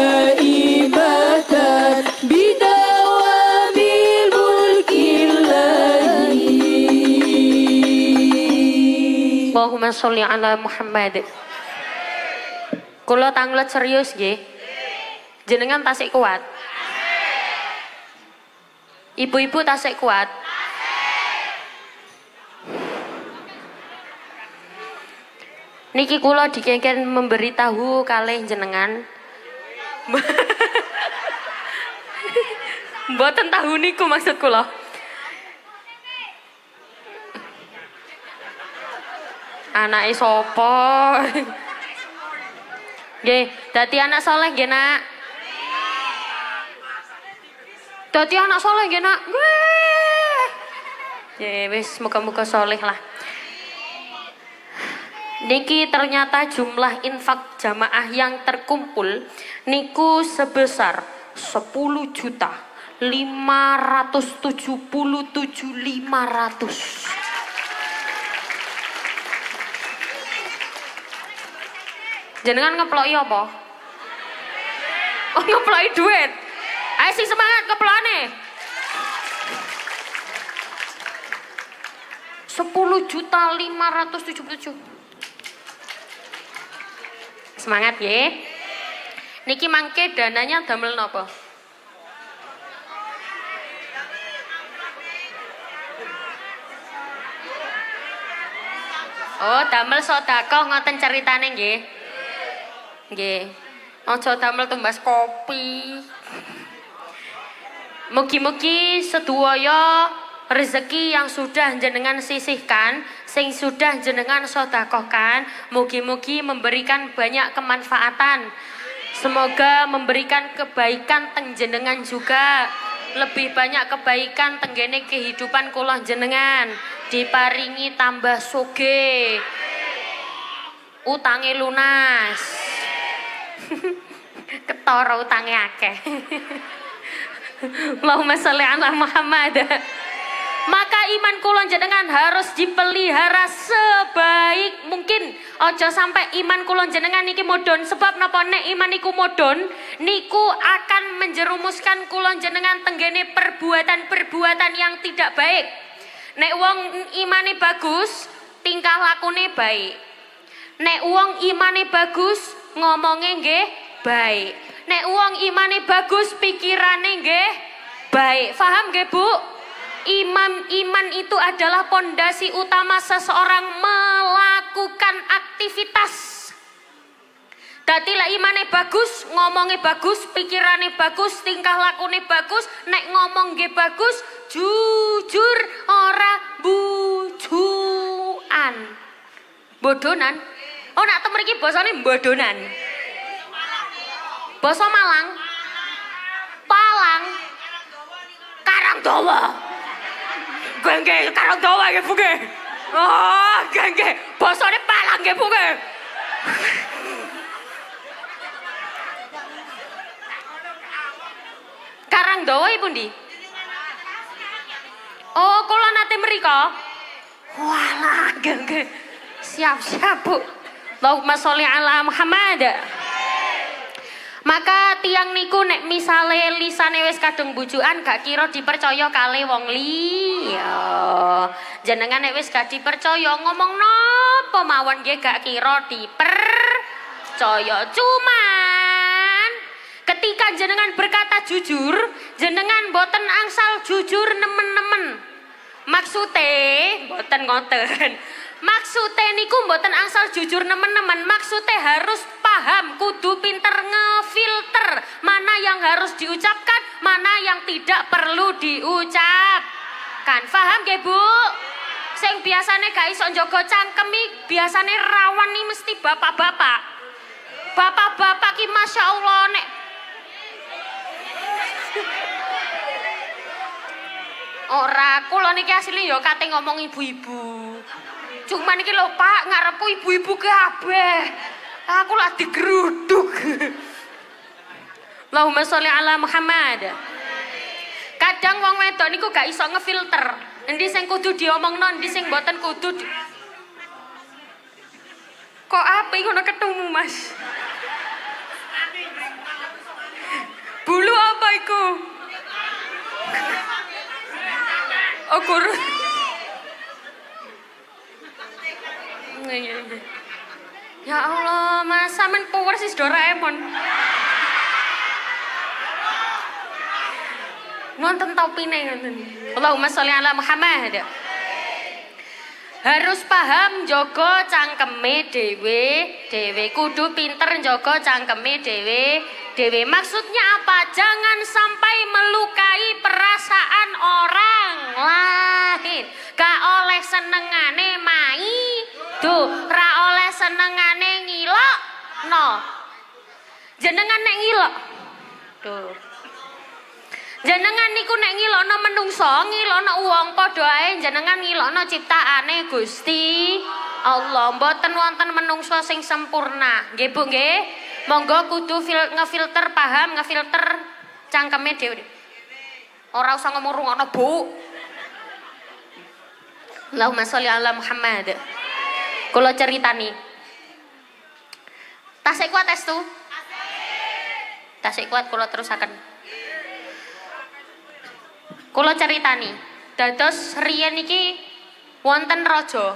daimatan bidawamil mulkillahi. Allahumma sholli ala Muhammad. Kula tanglet serius nggih. Jenengan tasik kuat. Ibu-ibu tasik kuat. Niki kula dikengken memberitahu kalih jenengan. Mboten tahu niku maksud kula. Anake sapa? Nggih, dadi anak soleh nggih, Nak. Dadi anak soleh nggih, Nak. Nggih. Ya wis muka-muka soleh lah. Niki ternyata jumlah infak jamaah yang terkumpul niku sebesar sepuluh juta lima ratus tujuh puluh tujuh ribu lima ratus. Jenengan ngeploki apa? Oh ngeploki duit. Ayo sing semangat ngeplokane. sepuluh juta lima ratus tujuh puluh tujuh. Semangat ya. Niki mangke dananya damel napa? Oh, damel sedekah ngoten ceritane nggih. Nggih. Aja damel tumbas kopi. Mugi-mugi sedaya rezeki yang sudah jenengan sisihkan, sing sudah jenengan sedekahkan, mugi-mugi memberikan banyak kemanfaatan. Semoga memberikan kebaikan teng jenengan juga, lebih banyak kebaikan tenggene kehidupan kula jenengan, diparingi tambah soge, utange lunas, ketara utange akeh. Allahumma sholli ala Muhammad. Maka iman kula jenengan harus dipelihara sebaik mungkin. Ojo sampai iman kula jenengan niki modon. Sebab napa nek iman niku modon, niku akan menjerumuskan kula jenengan tenggene perbuatan-perbuatan yang tidak baik. Nek wong imane bagus, tingkah lakune baik. Nek wong imane bagus, ngomongnya nggih baik. Nek wong imane bagus, pikirane nggih baik. Paham nggih, Bu? Imam iman itu adalah pondasi utama seseorang melakukan aktivitas. Dadi lah imane bagus, ngomongnya bagus, pikirane bagus, tingkah lakune bagus, nek ngomong nggih bagus, jujur ora bujuan. Bodonan. Oh nak temen iki basane bodonan. Basa Malang, Palang, Karangdawa. Gengge Karangdawa nggih Bu nggih. Oh, gengge basane Palang nggih Bu nggih. Karangdawa ibu ndi? Oh, kula nate mriko. Walah, gengge. Siap-siap Bu. Allahumma sholli ala Muhammad. Maka tiang niku nek misale lisane wis kadung bujukan gak kira dipercaya kali wong liya. Jenengan nek wis gak dipercaya ngomong napa mawon nggih gak kira dipercaya. Cuman ketika jenengan berkata jujur, jenengan boten angsal jujur nemen-nemen. Maksude boten ngoten. Maksude niku mboten asal jujur nemen-nemen, maksude harus paham, kudu pinter ngefilter mana yang harus diucapkan, mana yang tidak perlu diucapkan. Paham nggih Bu? Sing biasane gak iso njaga cangkem iki biasane rawan nih mesti bapak-bapak. Bapak-bapak ki Masya Allah nek ora kula niki asli ya kate ngomong ibu-ibu. Cuman iki lho Pak, ngarepku ibu-ibu kabeh. Aku lah digeruduk. Allahumma sholli ala Muhammad. Kadang wong wedok niku gak iso ngefilter. Endi sing kudu diomongno, endi sing mboten kudu. Di... Kok apik ngono ketemu, Mas? Bulu apa iku? Oh, guru. Ya Allah, Mas, sampean power sis Doraemon. Nonton topine ngoten. Allahumma sholli ala Muhammad. Harus paham njaga cangkeme dhewe, dhewe kudu pinter njaga cangkeme dhewe, dhewe. Maksudnya apa? Jangan sampai melukai perasaan orang lain. Gak oleh senengane mai tuh, ra oleh senengane ngilok no. Jenengan nek ngilok tuh Jenengan niku nek ngilokno menungso, ngilokno wong padha ae jenengan ngilokno ciptaane Gusti Allah. Mboten wonten menungso sing sempurna. Nggih Bu nggih. Monggo kudu fil, ngefilter paham, ngefilter cangkeme dhewe. Ora usah ngomong rungokno Bu. Allahumma sholli ala Muhammad. Kula ceritani. Tasik kuat tes tu. Tasik kuat kula terusaken. Kula ceritani, dados riyen niki wonten raja.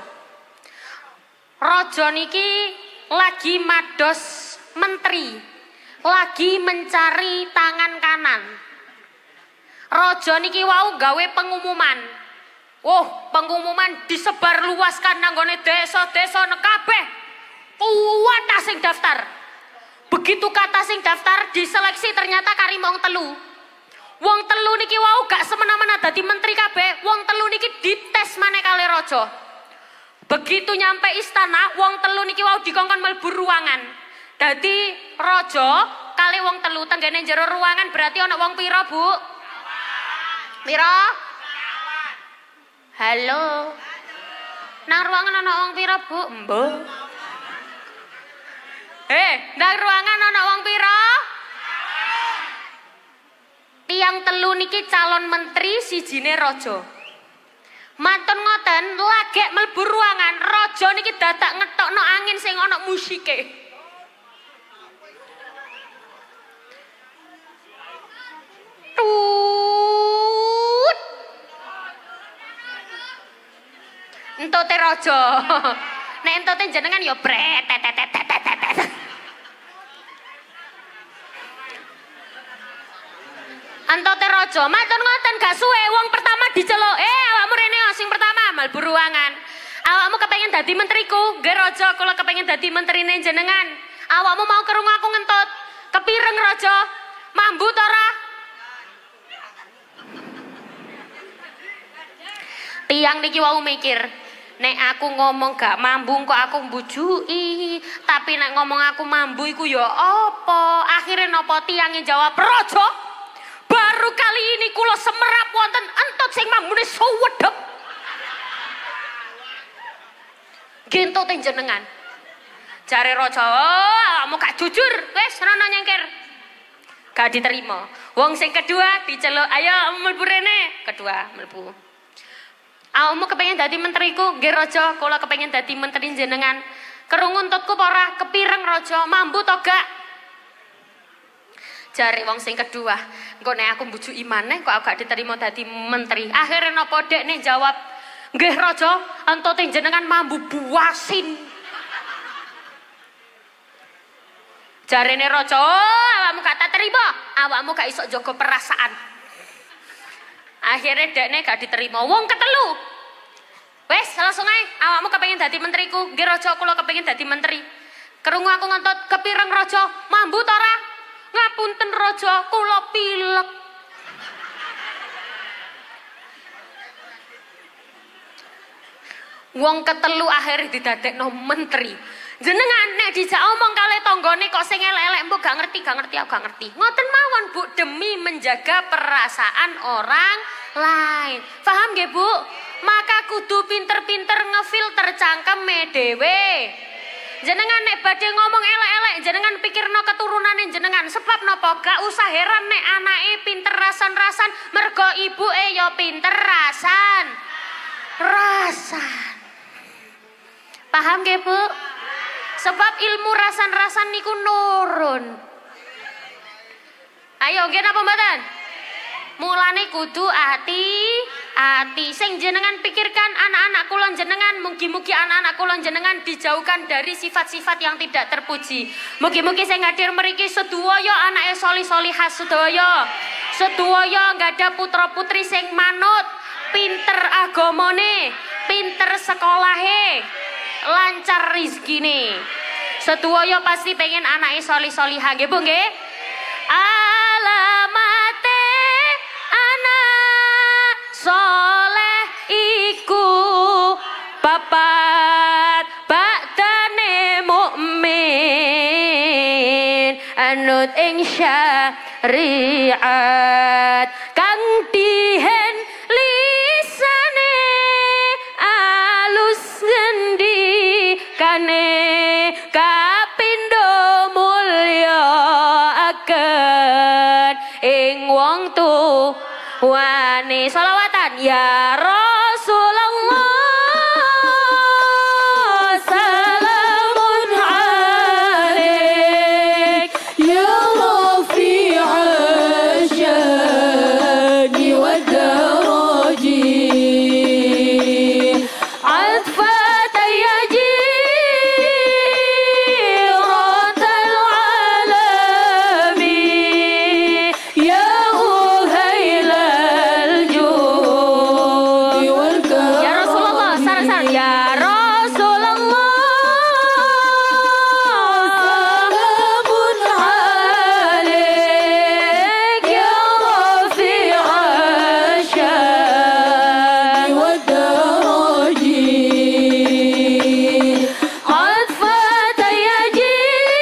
Raja niki lagi mados menteri, lagi mencari tangan kanan. Raja niki wau gawe pengumuman. Woh, pengumuman disebar luaskan nanggone desa-desa kabeh. Kuwat sing daftar. Begitu kata sing daftar diseleksi ternyata kari wong telu. Wong telu niki wau gak semena-mena dadi menteri kabeh, wong telu niki dites maneh kali raja. Begitu nyampe istana, wong telu niki wau dikongkon mlebu ruangan. Dadi raja kali wong telu tenggene jero ruangan berarti ana wong pira, Bu? Pira? Halo. Nang ruangan ana wong pira, Bu? Mbah. Eh, nang ruangan ana wong pira? Tiang telu niki calon menteri sijine raja. Mantun ngoten, lagek mlebu ruangan, raja niki dadak ngetokno angin sing ana musike. Tut. Entote raja. Nek entote jenengan ya bret tet tet tet tet. Antote raja, matur ngoten gak suwe wong pertama diceluk, "Eh, awakmu rene sing pertama mlebu ruangan. Awakmu kepengin dadi menteriku?" "Nggih, raja, kula kepengin dadi menterine jenengan." "Awakmu mau krungu aku ngentut?" "Kepireng, raja? Mambu ta ora?" Tiang niki wau mikir, nek aku ngomong gak mambu kok aku mbujuki, tapi nek ngomong aku mambu iku ya apa? Akhire napa tiange jawab, "Raja, baru kali ini kula semerap wonten entut sing mambune suwedep." Gentut jenengan. Jare raja, "Oh, awakmu gak jujur. Wis rono nyengker." Gak diterima. Wong sing kedua diceluk, "Ayo mlebu rene." Kedua mlebu. "Awakmu kepengin dadi menteriku?" "Nggih, raja, kula kepengin dadi menteri jenengan." "Kerungu entutku apa ora?" "Kepireng, raja? Mambu to gak?" Jare wong sing kedua, engko nek aku mbujuki maneh kok aku gak diterima dadi menteri. Akhire napa dekne jawab, "Nggih, raja, entute jenengan mambu buasin." Jarene raja, "Oh, awakmu gak tak terima, awakmu gak iso jaga perasaan." Akhire dekne gak diterima. Wong ketelu, "Wes, langsung ae, awakmu kepengin dadi menteriku?" "Nggih, raja, kula kepengin dadi menteri." "Kerungu aku ngentut, kepireng, raja? Mambu ta ora?" "Ngapunten, raja, kula pilek." Wong ketelu akhirnya didadekno menteri. Jenengan nek dijak omong kali tanggane kok sing elek-elek mbok gak ngerti, gak ngerti, aku gak ngerti. Ngoten mawon, Bu, demi menjaga perasaan orang lain. Paham nggih, Bu? Maka kudu pinter-pinter ngefilter cangkeme dhewe. Jenengan nek badhe ngomong elek-elek, jenengan pikirno keturunane jenengan. Sebab napa? Gak usah heran nek anake pinter rasan-rasan, mergo ibuke ya pinter rasan. Rasan. Paham nggih, Bu? Sebab ilmu rasan-rasan niku nurun. Ayo, nggih napa mboten? Mulane kudu hati-hati. Sing jenengan pikirkan anak-anak kula jenengan, mugi-mugi anak-anak kula jenengan dijauhkan dari sifat-sifat yang tidak terpuji. Mugi-mugi sing hadir mriki sedaya anake solih-solihah sedaya. Sedaya nggak ada putra-putri sing manut, pinter agamane, pinter sekolahe, lancar rizkine. Sedaya pasti pengen anake solih-solihah nggih, Bu nggih? Alamate anak soleh iku papat badane mukmin anut ing syariat liyane kapindo mulya akan ing wong tuwane selawatan ya Rasulullah salamun alaik ya rafi'a syani wa daraji atfat yaji ratal alami ya uhailal judi wal karam ya Rasulullah sarang-sarang ya Rasulullah salamun alaik ya rafi'a syani wa daraji atfat yaji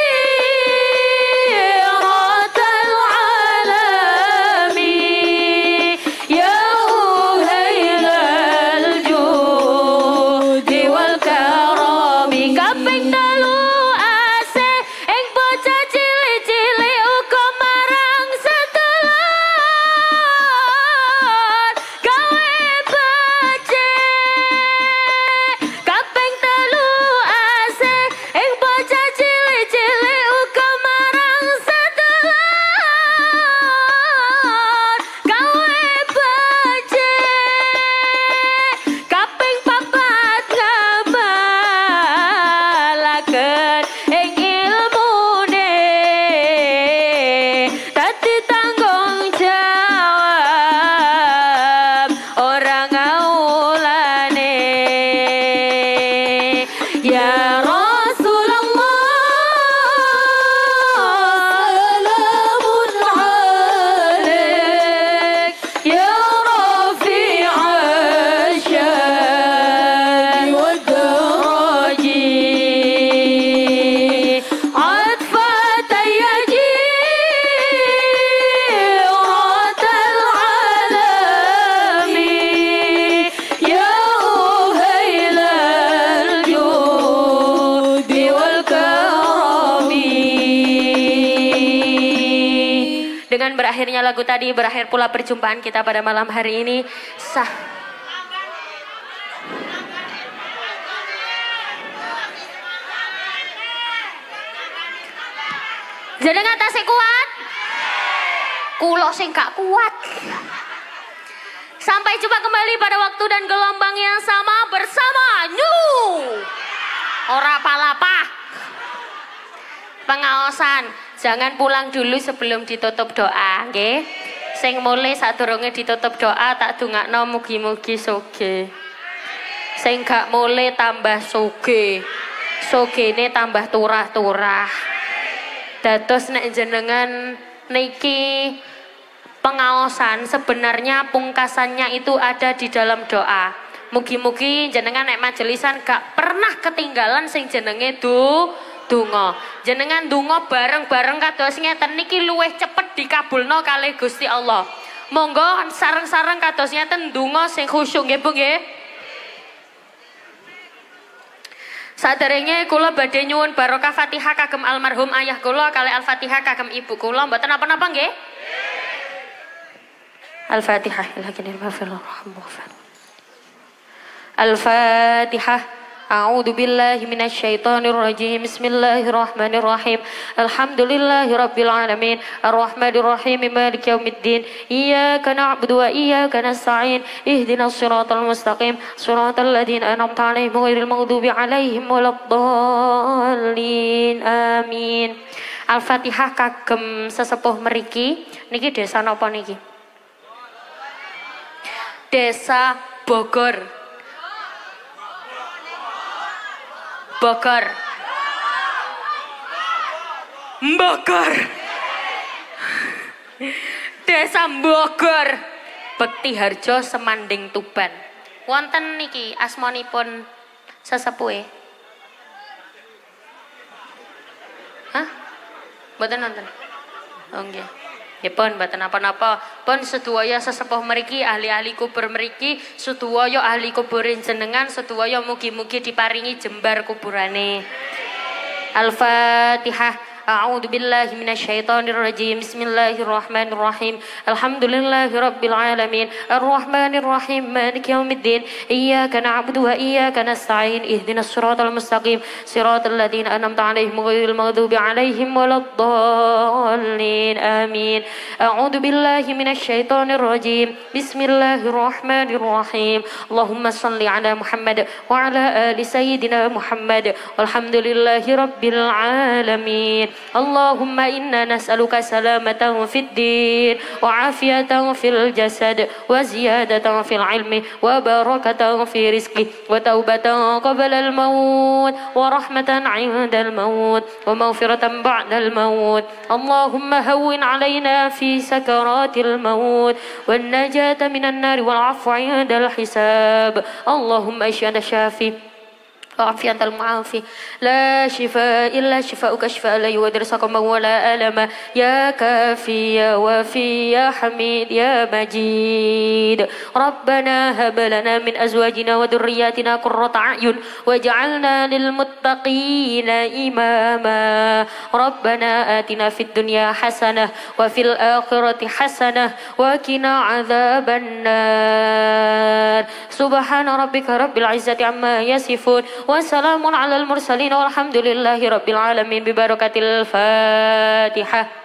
ratal alami ya uhailal judi wal karami kaping telu asih ing bocah cilik-cilik uga marang setelan gawe becik kaping telu asih ing bocah cilik-cilik uga marang setelan gawe becik kaping papat ngamalaken ing ilmune dadi tanggung jawab ora ngaulane ya Rasulullah salamun alaik ya rafi'a syani wa daraji atfat yaji ratal alami ya uhailal judi wal karami. Dengan berakhirnya lagu tadi berakhir pula perjumpaan kita pada malam hari ini. Sah jenengan tasih kuat? Kulo sing gak kuat. Sampai jumpa kembali pada waktu dan gelombang yang sama bersama New Ora Palapa. Pengaosan, jangan pulang dulu sebelum ditutup doa, nggih. Sing mulai sadurunge ditutup doa tak dongakno mugi-mugi sugih. Sing gak mulai tambah sugih. Sugihne tambah turah-turah. Dados nek jenengan niki pengaosan sebenarnya pungkasannya itu ada di dalam doa. Mugi-mugi jenengan nek majelisan gak pernah ketinggalan sing jenenge du donga. Jenengan donga bareng-bareng kados ngeten niki luwih cepet dikabulno kalih Gusti Allah. Monggo sareng-sareng kados ngeten donga sing khusyuk nggih Bu nggih. Saderenge kula badhe nyuwun barokah Fatihah kagem almarhum ayah kula kalih Al-Fatihah kagem ibu kula mboten napa-napa nggih? Al-Fatihah. Al-Fatihah. A'udzu billahi minasyaitonir rajim. Bismillahirrahmanirrahim. Alhamdulillahirabbil alamin. Arrahmanir rahim. Maliki yaumiddin. Iyyaka na'budu wa iyyaka nasta'in. Ihdinas siratal mustaqim. Siratal ladzina an'amta 'alaihim ghairil maghdubi 'alaihim waladdallin. Amin. Al-Fatihah kagem sesepuh mriki. Niki desa napa niki? Desa Bogor. Bogor. Bogor. Desa Bogor. Bekti Harjo Semanding Tuban. Wonten niki asmanipun sesepuhe. Hah? Mboten nonton. Oh nggih. Ya pun mboten napa-napa. Pun sedaya sesepuh mriki ahli-ahli kubur mriki, sedaya ahli kubur jenengan, sedaya mugi-mugi diparingi jembar kuburane. Al-Fatihah. أعوذ بالله من الشيطان الرجيم بسم الله الرحمن الرحيم الحمد لله رب العالمين الرحمن الرحيم مالك يوم الدين إياك نعبد وإياك نستعين اهدنا الصراط المستقيم صراط الذين أنعمت عليهم غير المغضوب عليهم ولا الضالين آمين أعوذ بالله من الشيطان الرجيم بسم الله الرحمن الرحيم اللهم صل على محمد وعلى آل سيدنا محمد والحمد لله رب العالمين اللهم إنا نسألك سلامة في الدين وعافية في الجسد وزيادة في العلم وبركة في رزقه وتوبة قبل الموت ورحمة عند الموت ومغفرة بعد الموت اللهم هون علينا في سكرات الموت والنجاة من النار والعفو عند الحساب اللهم اشفنا الشافي وعافية أنت المعافي لا شفاء إلا شفاءك شفاء لا يغادر سقما ولا ألما يا كافي يا وافي يا حميد يا مجيد ربنا هب لنا من أزواجنا وذرياتنا قرة أعين واجعلنا للمتقين إماما ربنا آتنا في الدنيا حسنة وفي الآخرة حسنة وقنا عذاب النار سبحان ربك رب العزة عما يصفون وسلام على المرسلين والحمد لله رب العالمين ببركة الفاتحة.